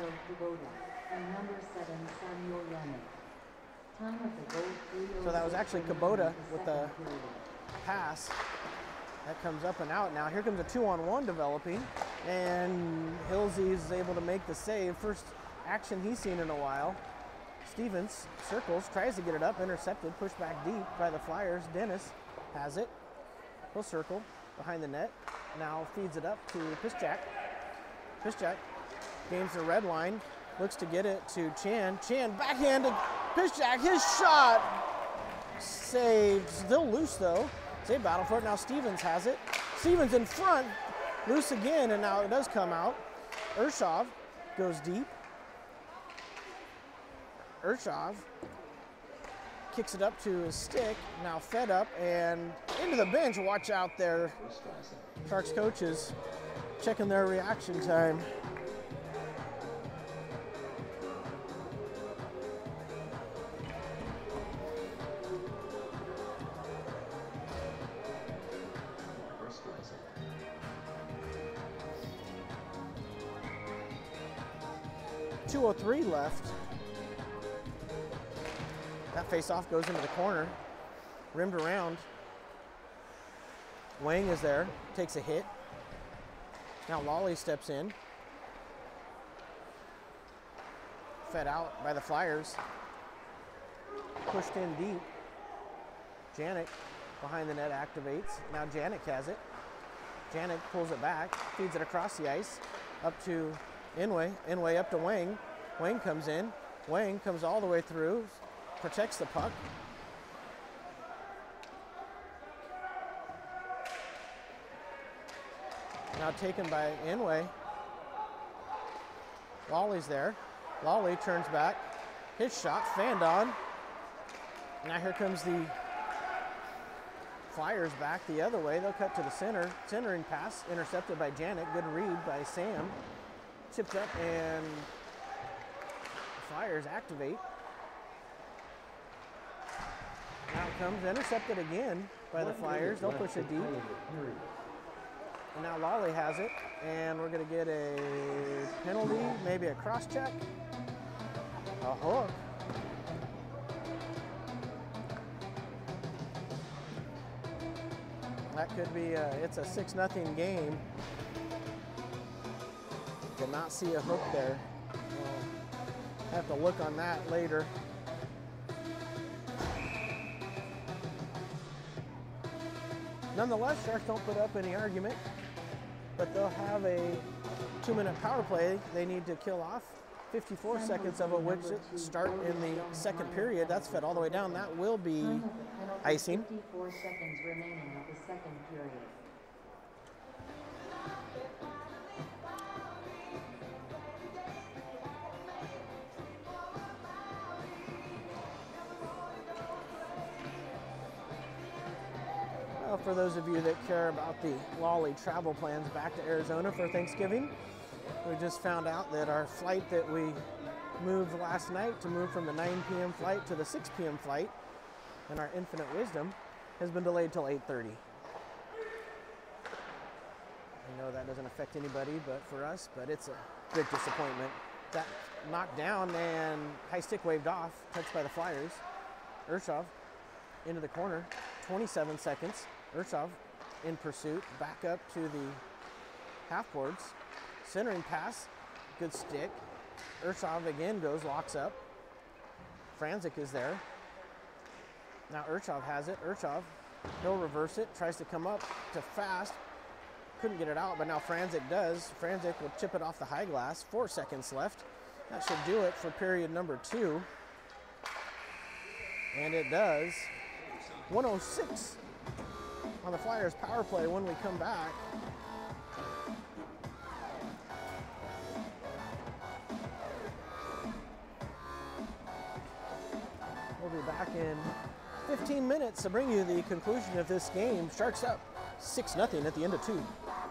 so that was actually Kubota with the pass. That comes up and out now. Here comes a two-on-one developing, and Hilsey's able to make the save. First action he's seen in a while. Stevens circles, tries to get it up, intercepted, pushed back deep by the Flyers. Dennis has it. He'll circle behind the net. Now feeds it up to Piszczak. Piszczak gains the red line, looks to get it to Chan. Chan backhanded Piszczak, his shot saved. Still loose though. Save battle for it. Now Stevens has it. Stevens in front, loose again, and now it does come out. Urshov goes deep. Urshov kicks it up to his stick, now fed up and into the bench. Watch out there. Sharks coaches checking their reaction time. two oh three left. That face-off goes into the corner, rimmed around. Wang is there, takes a hit. Now Lawley steps in. Fed out by the Flyers. Pushed in deep. Janik behind the net activates. Now Janik has it. Janik pulls it back, feeds it across the ice, up to Inway. Inway up to Wang. Wang comes in. Wang comes all the way through. Protects the puck. Now taken by Inway. Lawley's there. Lawley turns back. His shot fanned on. Now here comes the Flyers back the other way. They'll cut to the center. Centering pass intercepted by Janik. Good read by Sam. Chipped up and the Flyers activate. Now it comes, intercepted again by the Flyers. They'll push it deep. And now Lawley has it, and we're going to get a penalty, maybe a cross-check. A hook. That could be, a, it's a six nothing game. Did not see a hook there. We'll have to look on that later. Nonetheless, Sharks don't put up any argument, but they'll have a two-minute power play they need to kill off. fifty-four seconds of it, which start in the second period. That's fed all the way down. That will be icing. fifty-four seconds remaining of the second period. Well, for those of you that care about the Lawley travel plans back to Arizona for Thanksgiving, we just found out that our flight that we moved last night to move from the nine p m flight to the six p m flight, and our infinite wisdom, has been delayed till eight thirty. I know that doesn't affect anybody but for us, but it's a big disappointment. That knocked down and high stick waved off, touched by the Flyers. Urshov into the corner, twenty-seven seconds. Urshov in pursuit, back up to the half boards. Centering pass, good stick. Urshov again goes, locks up. Franzik is there. Now Urshov has it. Urshov, he'll reverse it, tries to come up to fast. Couldn't get it out, but now Franzik does. Franzik will chip it off the high glass. Four seconds left. That should do it for period number two. And it does. one oh six on the Flyers power play when we come back. We'll be back in fifteen minutes to bring you the conclusion of this game. Sharks up six nothing at the end of two.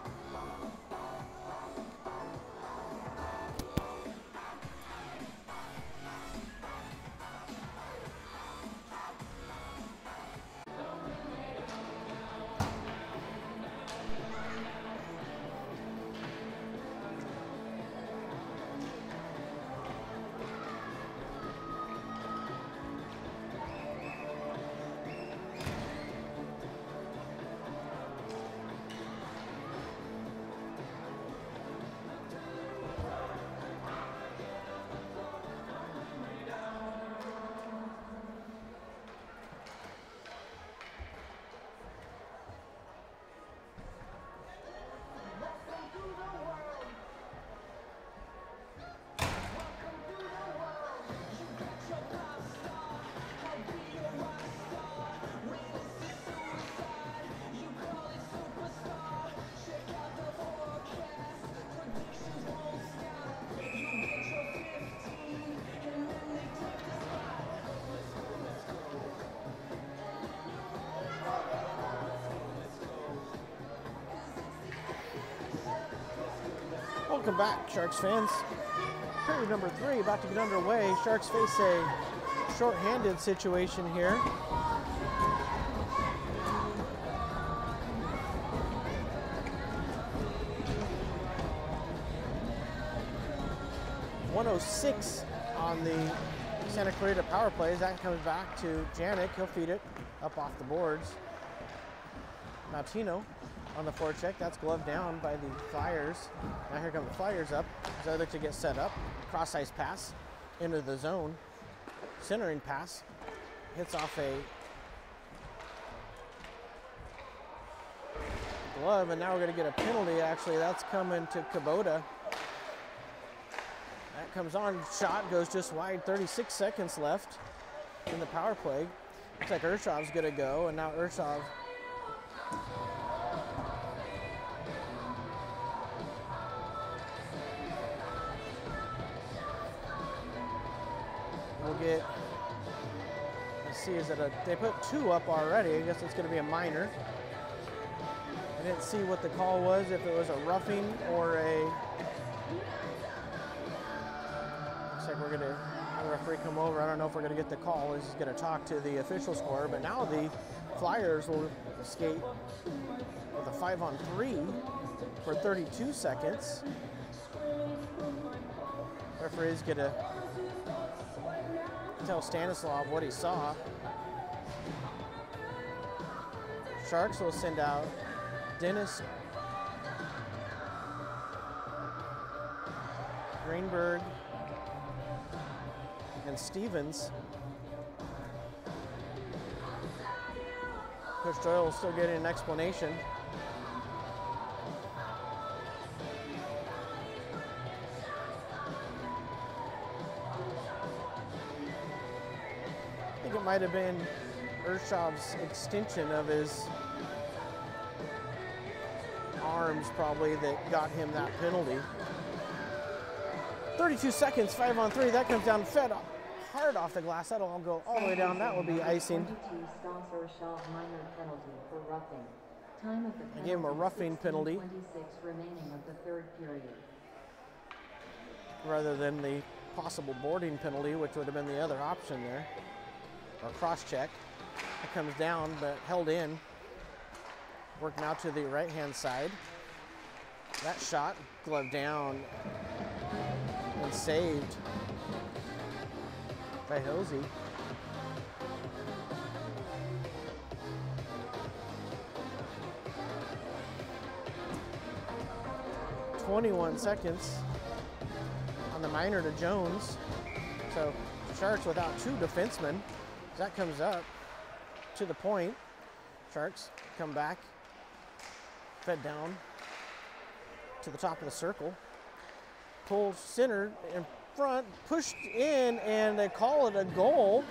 Welcome back, Sharks fans. Period number three about to get underway. Sharks face a short-handed situation here. one oh six on the Santa Clarita power plays. That comes back to Janik. He'll feed it up off the boards. Martino on the forecheck. That's gloved down by the Flyers. Now here come the Flyers up. As they look to get set up. Cross ice pass into the zone. Centering pass. Hits off a glove, and now we're going to get a penalty. Actually, that's coming to Kubota. That comes on. Shot goes just wide. thirty-six seconds left in the power play. Looks like Urshov's going to go, and now Urshov will get, let's see, is it a, they put two up already. I guess it's going to be a minor. I didn't see what the call was, if it was a roughing or a, looks like we're going to have the referee come over. I don't know if we're going to get the call. He's going to talk to the official scorer, but now the Flyers will skate with a five on three for thirty-two seconds. Referee's going to tell Stanislav what he saw. Sharks will send out Dennis, Greenberg, and Stevens. Coach Doyle is still getting an explanation. I think it might have been Urshov's extension of his arms probably that got him that penalty. thirty-two seconds, five on three. That comes down fed hard off the glass. That'll all go all the way down. That will be icing. twenty-two Stas Urshov minor penalty for roughing. Time of the penalty. I gave him a roughing penalty twenty-six remaining of the third period. rather than the possible boarding penalty, which would have been the other option there, or cross check. It comes down, but held in. Work now to the right-hand side. That shot gloved down and saved by Hosey. twenty-one seconds on the minor to Jones. So Sharks without two defensemen. That comes up to the point. Sharks come back, fed down to the top of the circle. Pulled center in front, pushed in, and they call it a goal.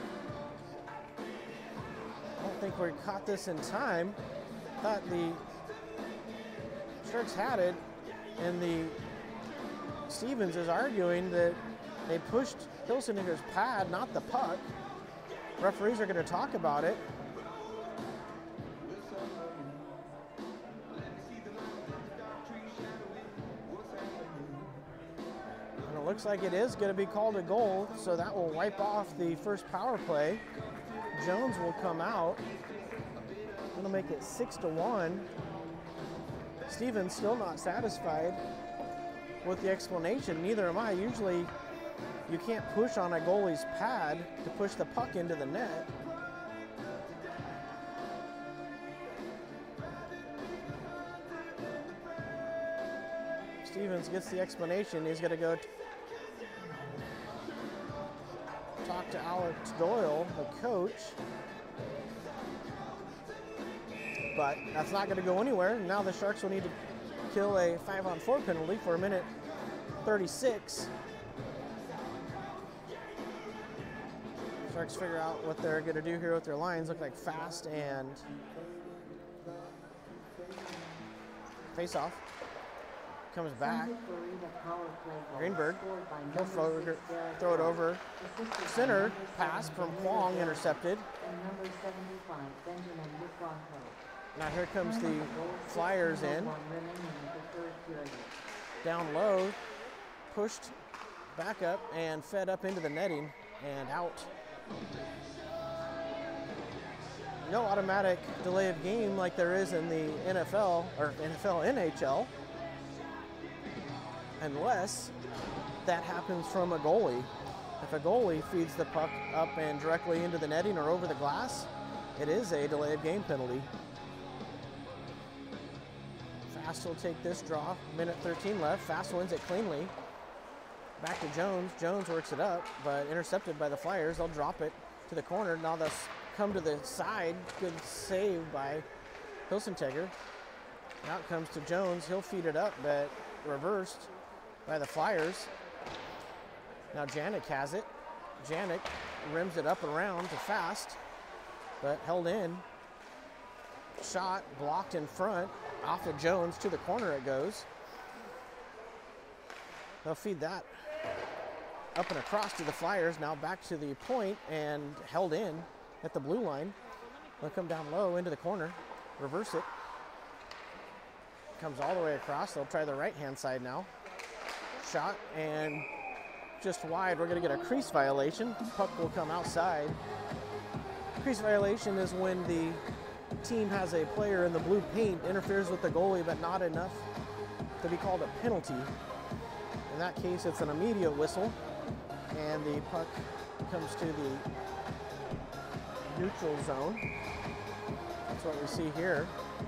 I don't think we caught this in time. Thought the Sharks had it, and the Stevens is arguing that they pushed Hilsenegger's pad, not the puck. Referees are going to talk about it. looks like it is going to be called a goal, so that will wipe off the first power play. Jones will come out. It'll make it six to one. Stevens still not satisfied with the explanation. Neither am I. Usually you can't push on a goalie's pad to push the puck into the net. Stevens gets the explanation. He's going to go talk to Alex Doyle, the coach. But that's not going to go anywhere. Now the Sharks will need to kill a five on four penalty for a minute thirty-six. Sharks figure out what they're going to do here with their lines. Look like fast and face off. Comes back. Greenberg, he'll throw, throw it over. Center pass from Kwong, intercepted. Now here comes the Flyers in. Down low, pushed back up and fed up into the netting and out. No automatic delay of game like there is in the N F L, or N F L N H L. Unless that happens from a goalie. If a goalie feeds the puck up and directly into the netting or over the glass, it is a delay of game penalty. Fast will take this draw. minute thirteen left. Fast wins it cleanly. Back to Jones. Jones works it up, but intercepted by the Flyers. They'll drop it to the corner. Now they'll come to the side. Good save by Hilsentegger. Now it comes to Jones. He'll feed it up, but reversed by the Flyers. Now Janik has it. Janik rims it up around to Fast, but held in. Shot blocked in front. Off of Jones to the corner it goes. They'll feed that up and across to the Flyers. Now back to the point and held in at the blue line. They'll come down low into the corner. Reverse it. Comes all the way across. They'll try the right-hand side now. Shot and just wide. We're going to get a crease violation. Puck will come outside. Crease violation is when the team has a player in the blue paint, interferes with the goalie, but not enough to be called a penalty. In that case, it's an immediate whistle, and the puck comes to the neutral zone. That's what we see here.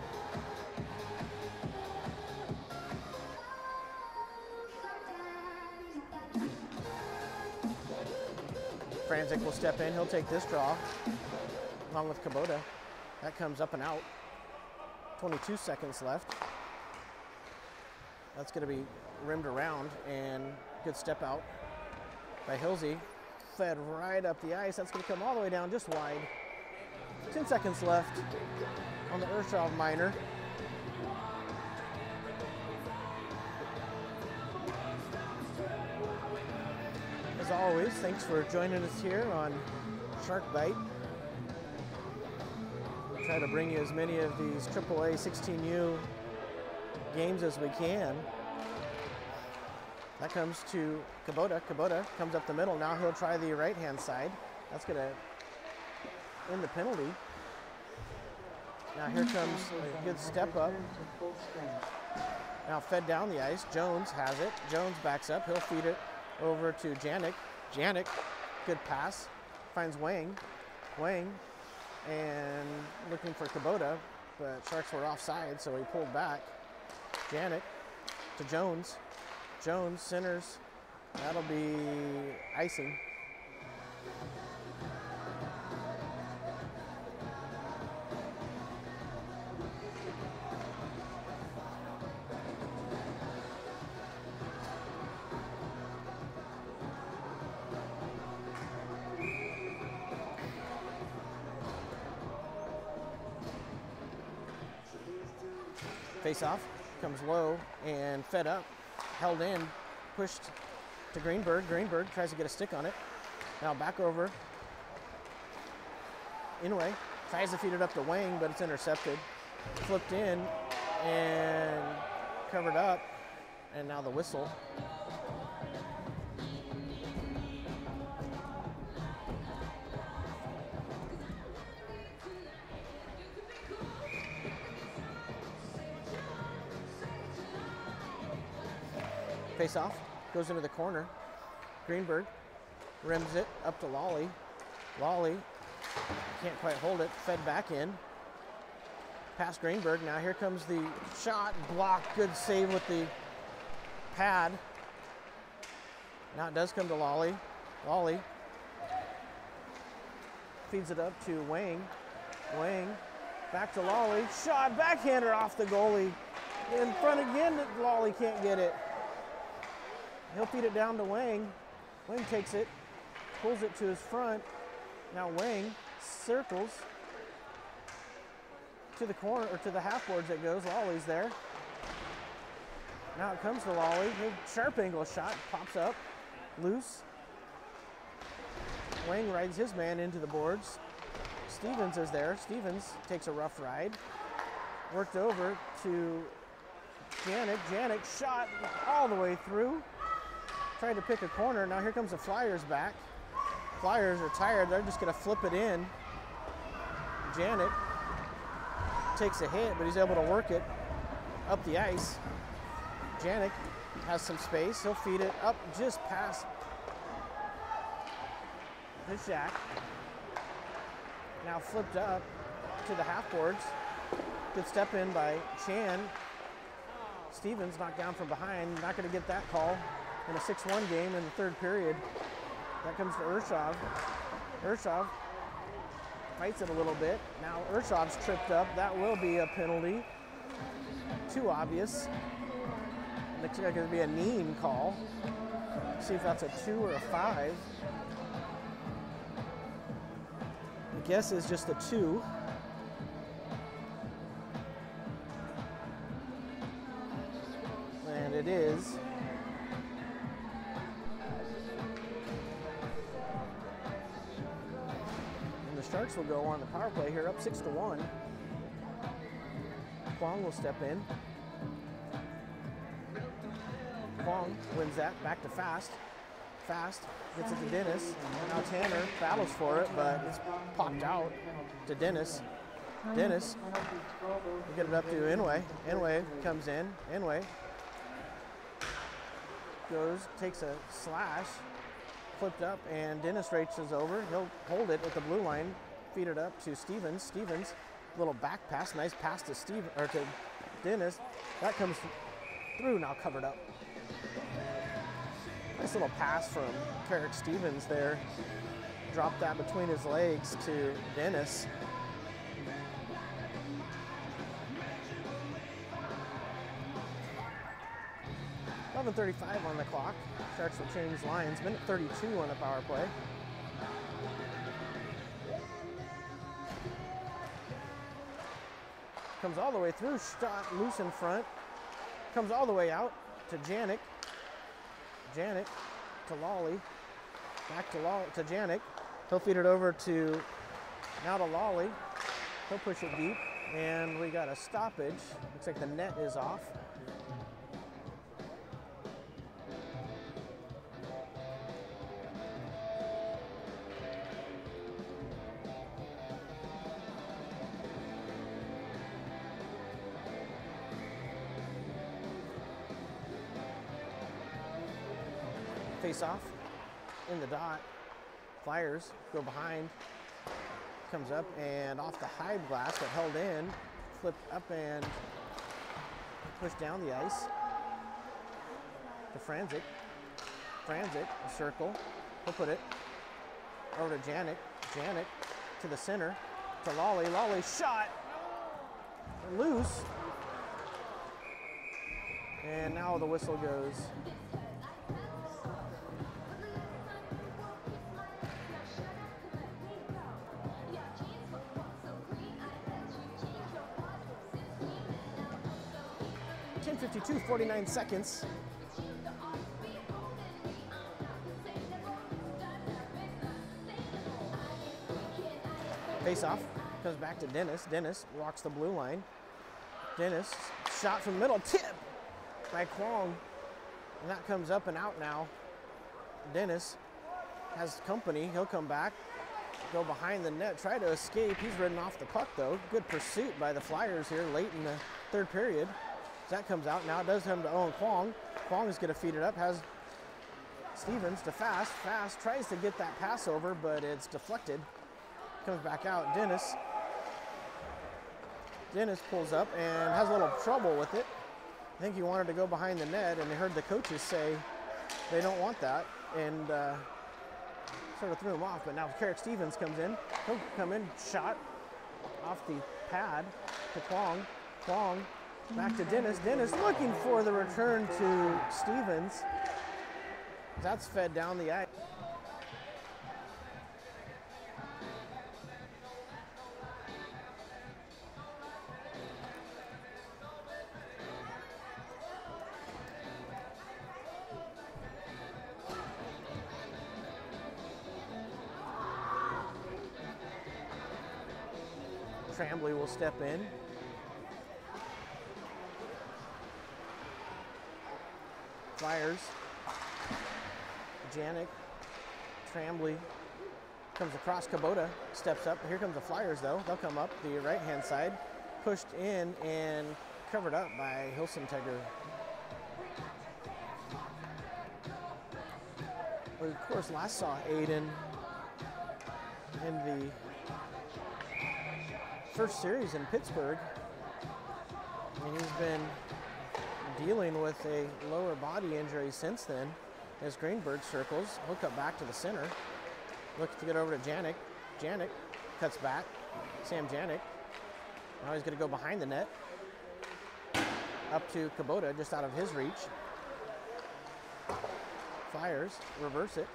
Franzik will step in. He'll take this draw along with Kubota. That comes up and out. twenty-two seconds left. That's going to be rimmed around, and good step out by Hilsey. Fed right up the ice. That's going to come all the way down just wide. ten seconds left on the Urshov minor. As always, thanks for joining us here on Shark Bite. We'll try to bring you as many of these triple A sixteen U games as we can. That comes to Kubota. Kubota comes up the middle. Now he'll try the right-hand side. That's going to end the penalty. Now here comes a good step up. Now fed down the ice. Jones has it. Jones backs up. He'll feed it over to Janik. Janik, good pass. Finds Wang. Wang, and looking for Kubota, but Sharks were offside, so he pulled back. Janik to Jones. Jones centers. That'll be icing. Face off, comes low and fed up, held in, pushed to Greenberg. Greenberg tries to get a stick on it. Now back over. Inouye tries to feed it up to Wang, but it's intercepted. Flipped in and covered up, and now the whistle. Face off, goes into the corner. Greenberg rims it up to Lawley. Lawley can't quite hold it, fed back in. Past Greenberg, now here comes the shot, blocked, good save with the pad. Now it does come to Lawley. Lawley feeds it up to Wang. Wang, back to Lawley, shot, backhander off the goalie. In front again, Lawley can't get it. He'll feed it down to Wang. Wang takes it, pulls it to his front. Now Wang circles to the corner, or to the half boards it goes. Lawley's there. Now it comes to Lawley. Big sharp angle shot, pops up, loose. Wang rides his man into the boards. Stevens is there. Stevens takes a rough ride. Worked over to Janik. Janik shot all the way through. Tried to pick a corner. Now here comes the Flyers back. Flyers are tired. They're just going to flip it in. Janik takes a hit, but he's able to work it up the ice. Janik has some space. He'll feed it up just past the shack. Now flipped up to the half boards. Good step in by Chan. Stevens knocked down from behind. Not going to get that call in a six one game in the third period. That comes to Urshov. Urshov fights it a little bit. Now Urshov's tripped up. That will be a penalty. Too obvious. Looks like it'll be a Neen call. See if that's a two or a five. The guess is just a two. And it is. And the Sharks will go on the power play here, up six to one. Kwong will step in. Kwong wins that, back to Fast. Fast gets it to Dennis. Now Tanner battles for it, but it's popped out to Dennis. Dennis will get it up to Inouye. Inouye comes in. Inouye goes, takes a slash, flipped up, and Dennis races over. He'll hold it at the blue line, feed it up to Stevens. Stevens, little back pass, nice pass to Steve or to Dennis. That comes through, now covered up. Nice little pass from Carrick Stevens there. Dropped that between his legs to Dennis. eleven thirty-five on the clock. Sharks will change lines. Minute thirty-two on the power play. Comes all the way through, shot loose in front. Comes all the way out to Janik. Janik to Lawley. Back to Law to Janik. He'll feed it over to, now to Lawley. He'll push it deep, and we got a stoppage. Looks like the net is off. Face off in the dot. Flyers go behind. Comes up and off the high glass, but held in. Flipped up and pushed down the ice to Franzik. Franzik, a circle. He'll put it over to Janik. Janik to the center to Lawley. Lawley shot loose. And now the whistle goes. ten fifty-two, forty-nine seconds. Face off, comes back to Dennis. Dennis walks the blue line. Dennis, shot from the middle, tip by Kwong. And that comes up and out now. Dennis has company, he'll come back, go behind the net, try to escape. He's ridden off the puck though. Good pursuit by the Flyers here late in the third period. That comes out. Now it does come to Owen Kwong. Kwong is going to feed it up. Has Stevens to Fast. Fast tries to get that pass over, but it's deflected. Comes back out. Dennis. Dennis pulls up and has a little trouble with it. I think he wanted to go behind the net, and they heard the coaches say they don't want that, and uh, sort of threw him off. But now Carrick Stevens comes in. He'll come in, shot off the pad to Kwong. Kwong back to Dennis. Dennis looking for the return to Stevens. That's fed down the ice. Tremblay will step in. Flyers. Janik. Tremblay comes across. Kubota steps up. Here comes the Flyers, though. They'll come up the right-hand side. Pushed in and covered up by Hilsentegger. We, of course, last saw Aiden in the first series in Pittsburgh, and he's been dealing with a lower body injury since then. As Greenberg circles, he'll cut back to the center, looks to get over to Janik. Janik cuts back. Sam Janik. Now he's going to go behind the net, up to Kubota, just out of his reach. Flyers reverse it.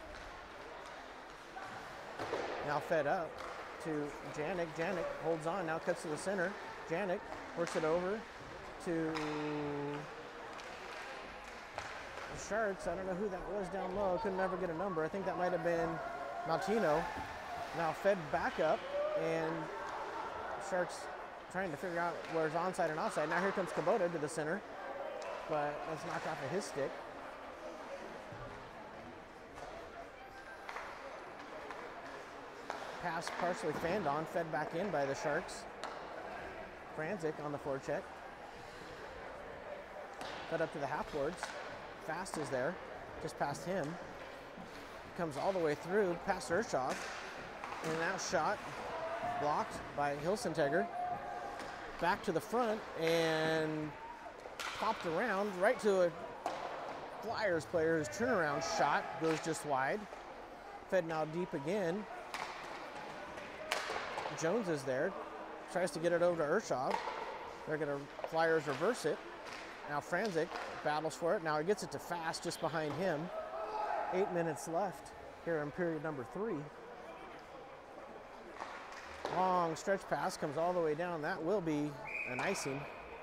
Now fed up to Janik. Janik holds on, now cuts to the center. Janik works it over to the Sharks. I don't know who that was down low. Couldn't ever get a number. I think that might have been Maltino. Now fed back up, and Sharks trying to figure out where's onside and offside. Now here comes Kubota to the center, but that's knocked off of his stick. Pass partially fanned on, fed back in by the Sharks. Franzik on the forecheck. Fed up to the half boards. Fast is there, just past him. Comes all the way through, past Urshoff. And that shot blocked by Hilsentegger. Back to the front and popped around right to a Flyers player. His turnaround shot goes just wide. Fed now deep again. Jones is there, tries to get it over to Urshoff. They're going to Flyers reverse it. Now Franzik battles for it. Now he gets it to Fast just behind him. Eight minutes left here in period number three. Long stretch pass comes all the way down. That will be an icing.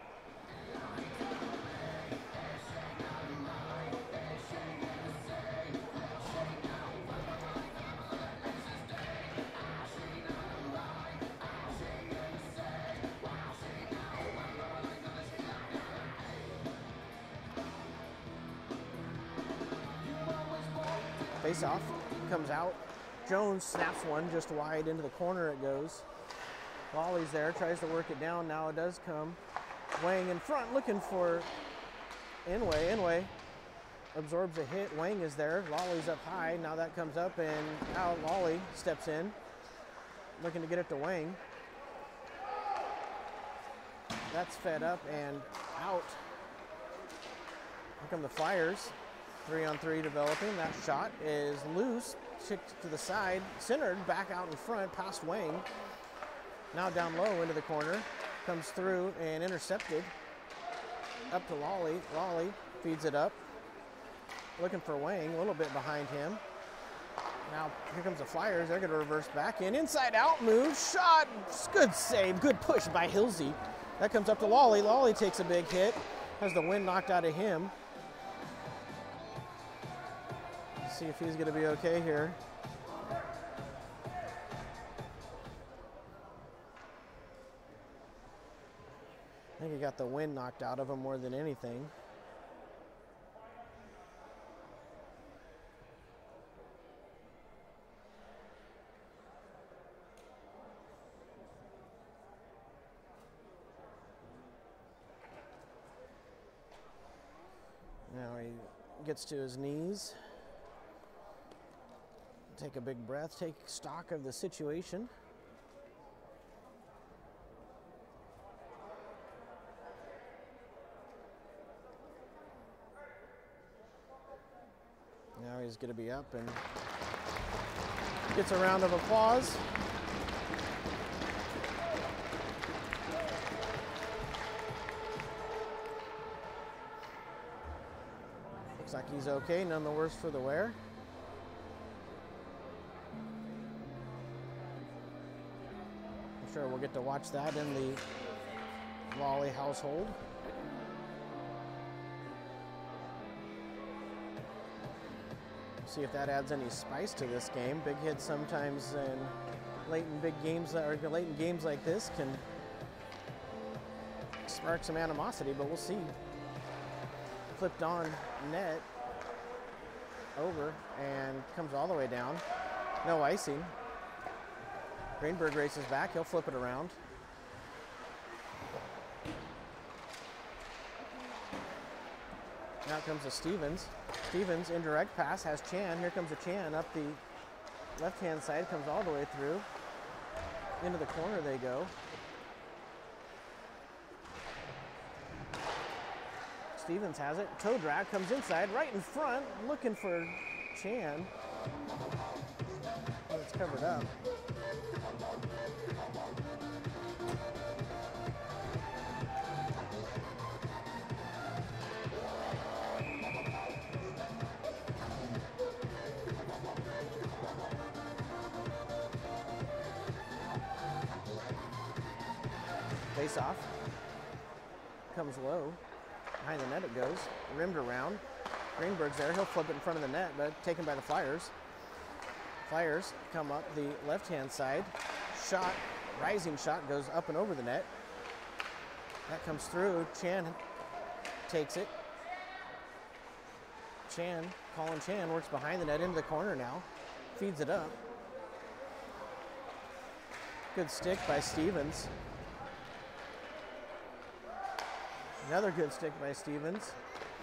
Face off, comes out. Jones snaps one just wide into the corner it goes. Lawley's there, tries to work it down. Now it does come. Wang in front looking for Inway. Inway absorbs a hit. Wang is there. Lawley's up high. Now that comes up and out. Lawley steps in, looking to get it to Wang. That's fed up and out. Here come the Flyers. Three on three developing. That shot is loose, kicked to the side, centered, back out in front, past Wang. Now down low into the corner, comes through and intercepted. Up to Lawley. Lawley feeds it up, looking for Wang, a little bit behind him. Now here comes the Flyers. They're going to reverse back in, inside out move, shot, good save, good push by Hilsey. That comes up to Lawley. Lawley takes a big hit, has the wind knocked out of him. See if he's going to be okay here. I think he got the wind knocked out of him more than anything. Now he gets to his knees. Take a big breath, take stock of the situation. Now he's going to be up and gets a round of applause. Looks like he's okay, none the worse for the wear. I'm sure we'll get to watch that in the Lawley household. See if that adds any spice to this game. Big hits sometimes in late in big games or late in games like this can spark some animosity, but we'll see. Flipped on net over and comes all the way down. No icing. Greenberg races back. He'll flip it around. Now comes to Stevens. Stevens, indirect pass, has Chan. Here comes a Chan up the left-hand side, comes all the way through. Into the corner they go. Stevens has it. Toe drag comes inside, right in front, looking for Chan. But it's covered up. Face off. Comes low. Behind the net it goes. Rimmed around. Greenberg's there. He'll flip it in front of the net, but taken by the Flyers. Flyers come up the left-hand side. Shot, rising shot, goes up and over the net. That comes through. Chan takes it. Chan, Colin Chan, works behind the net into the corner now. Feeds it up. Good stick by Stevens. Another good stick by Stevens.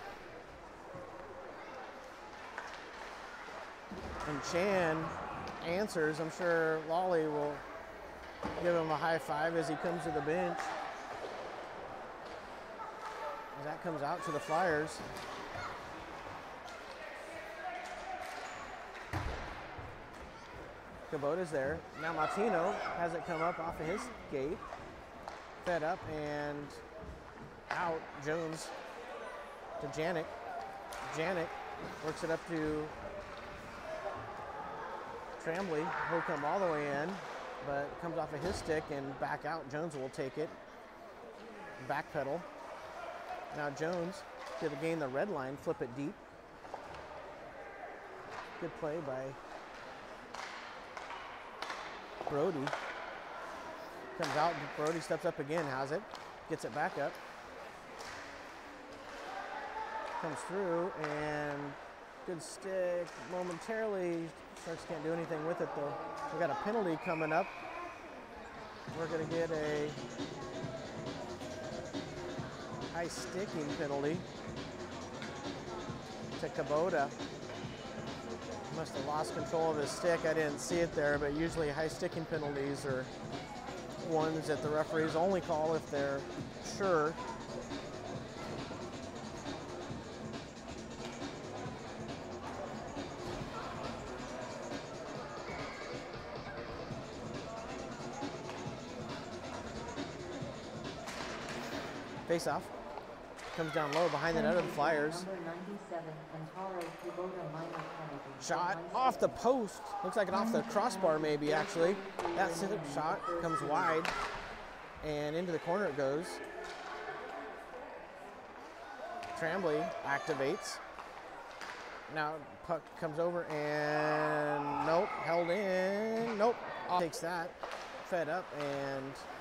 And Chan answers. I'm sure Lawley will give him a high five as he comes to the bench. As that comes out to the Flyers. Kubota's there. Now Martino has it come up off of his skate. Fed up and out. Jones to Janik. Janik works it up to Tremblay. He'll come all the way in, but comes off of his stick and back out. Jones will take it. Back pedal. Now Jones to gain the red line, flip it deep. Good play by Brody. Comes out, Brody steps up again, has it. Gets it back up. Comes through and good stick. Momentarily, Sharks can't do anything with it though. We got a penalty coming up. We're gonna get a high sticking penalty to Kubota. Must have lost control of his stick. I didn't see it there, but usually high sticking penalties are ones that the referees only call if they're sure. Face off. Comes down low behind the net of the Flyers. Shot off the post. Looks like an off the crossbar maybe actually. That sit-up shot comes wide and into the corner it goes. Tremblay activates. Now puck comes over and nope, held in. Nope, takes that. Fed up and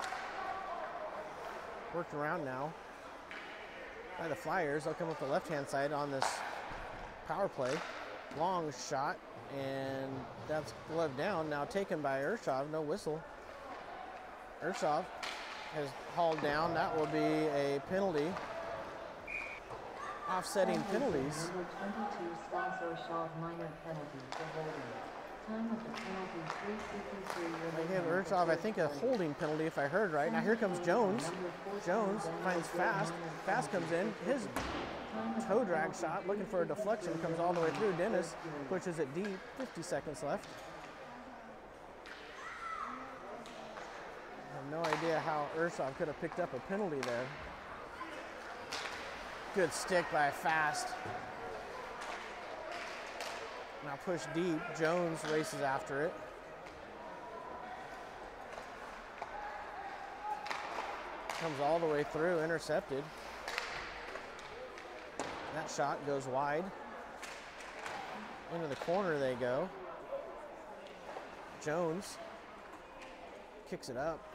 worked around now by the Flyers. They'll come up the left-hand side on this power play. Long shot, and that's gloved down. Now taken by Urshov, no whistle. Urshov has hauled down. That will be a penalty offsetting penalties. Number twenty-two, Stas Urshov, minor penalty for holding. Time of the penalty, three fifty-three. They gave Urshov, I think, a holding penalty if I heard right. Now here comes Jones. Jones finds Fast. Fast comes in. His toe drag shot, looking for a deflection, comes all the way through. Dennis pushes it deep. fifty seconds left. I have no idea how Urshov could have picked up a penalty there. Good stick by Fast. Now push deep. Jones races after it. Comes all the way through, intercepted. That shot goes wide. Into the corner they go. Jones kicks it up.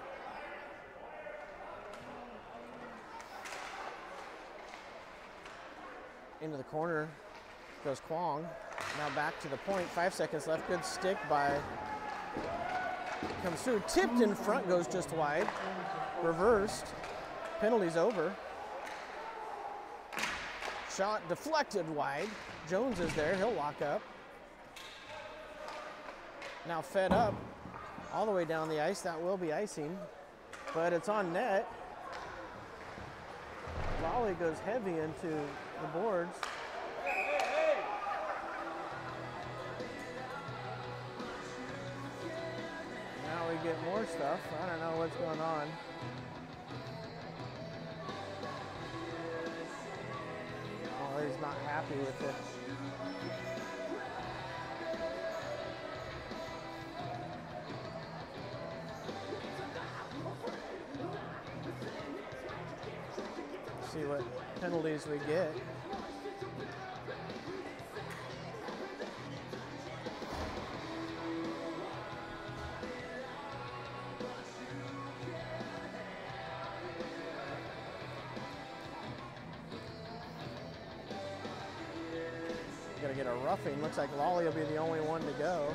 Into the corner goes Kwong. Now back to the point, five seconds left. Good stick by, comes through, tipped in front, goes just wide. Reversed, penalty's over. Shot deflected wide. Jones is there, he'll lock up. Now fed up all the way down the ice, that will be icing, but it's on net. Lolly goes heavy into the boards. Now we get more stuff. I don't know what's going on. Oh, he's not happy with it. See what penalties we get. Gonna get a roughing. Looks like Lolly will be the only one to go.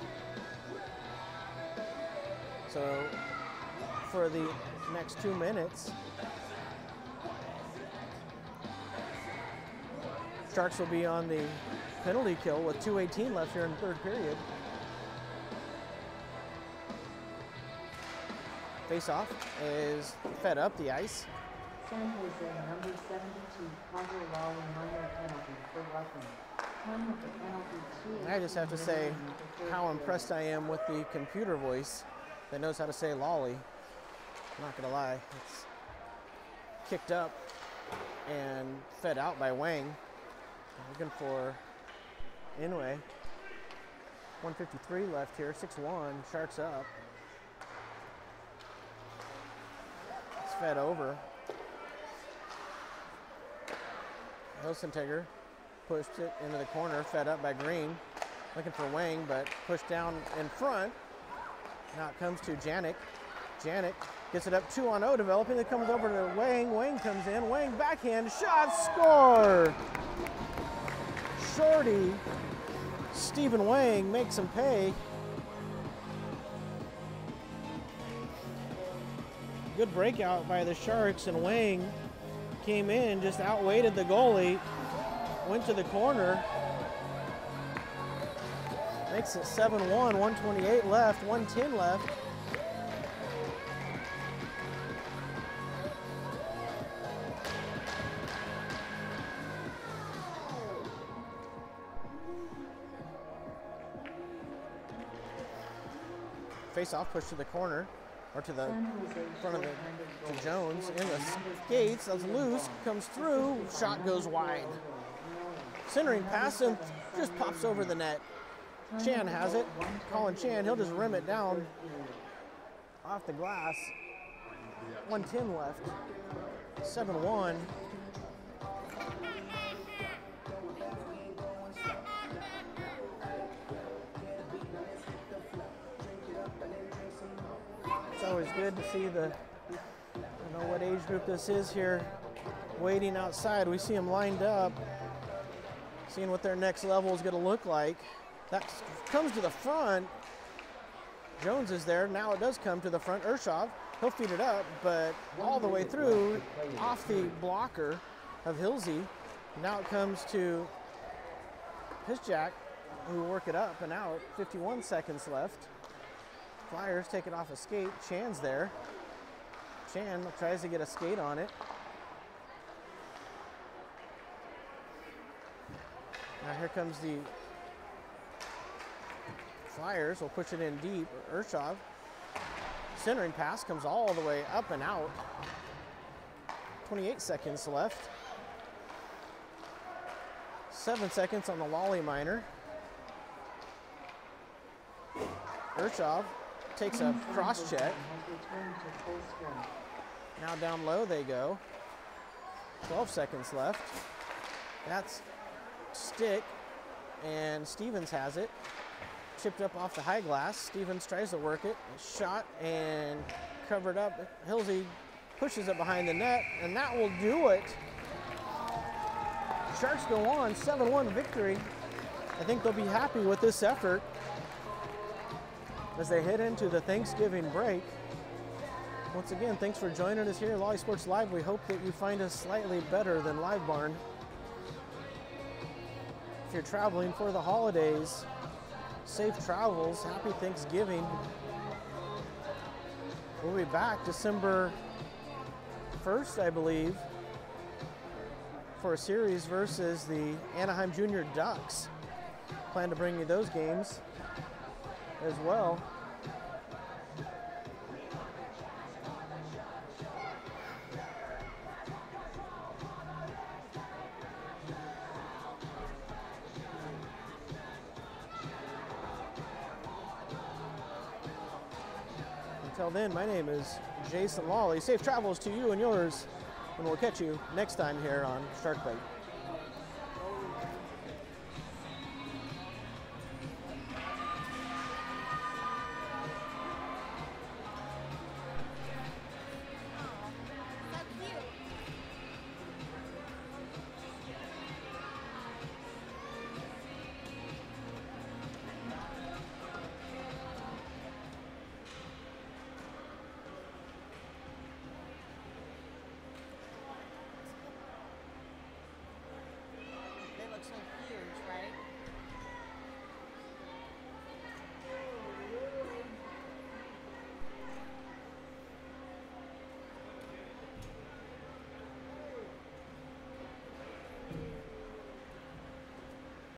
So for the next two minutes, Sharks will be on the penalty kill with two eighteen left here in the third period. Face-off is fed up the ice. San Jose, number seventy-two, Carter Lolly, minor penalty for roughing. Time of the penalty, two. I just have to say how impressed I am with the computer voice that knows how to say Lolly. I'm not gonna lie, it's kicked up and fed out by Wang. Looking for Inouye. one fifty-three left here, six one, Sharks up. It's fed over. Hilsentegger pushed it into the corner, fed up by Green. Looking for Wang, but pushed down in front. Now it comes to Janik. Janik gets it up two on oh, developing. It comes over to Wang. Wang comes in. Wang backhand shot, score! Shorty, Stephen Wang makes him pay. Good breakout by the Sharks, and Wang came in, just outweighted the goalie, went to the corner, makes it seven one, one twenty-eight left, one ten left. Face-off push to the corner, or to the front of the to Jones in the skates. That's loose, comes through, shot goes wide. Centering pass and just pops over the net. Chan has it. Colin Chan, he'll just rim it down off the glass. one ten left. seven one. It's always good to see the, I don't know what age group this is here, waiting outside. We see them lined up, seeing what their next level is going to look like. That comes to the front. Jones is there. Now it does come to the front. Urshov, he'll feed it up, but all the way through, off the blocker of Hilsey. Now it comes to Pisjack, who will work it up and out. fifty-one seconds left. Flyers take it off a skate. Chan's there. Chan tries to get a skate on it. Now here comes the Flyers. Will push it in deep. Urshov. Centering pass comes all the way up and out. twenty-eight seconds left. Seven seconds on the Lolly Minor. Urshov takes a cross check. Now down low they go. twelve seconds left. That's stick, and Stevens has it. Chipped up off the high glass. Stevens tries to work it. Shot and covered up. Hilsey pushes it behind the net, and that will do it. Sharks go on, seven one victory. I think they'll be happy with this effort as they head into the Thanksgiving break. Once again, thanks for joining us here at Lolly Sports Live. We hope that you find us slightly better than Live Barn. If you're traveling for the holidays, safe travels, happy Thanksgiving. We'll be back December first, I believe, for a series versus the Anaheim Junior Ducks. Plan to bring you those games as well. Until then, my name is Jason Lolly. Safe travels to you and yours, and we'll catch you next time here on Shark Bite. They look so cute.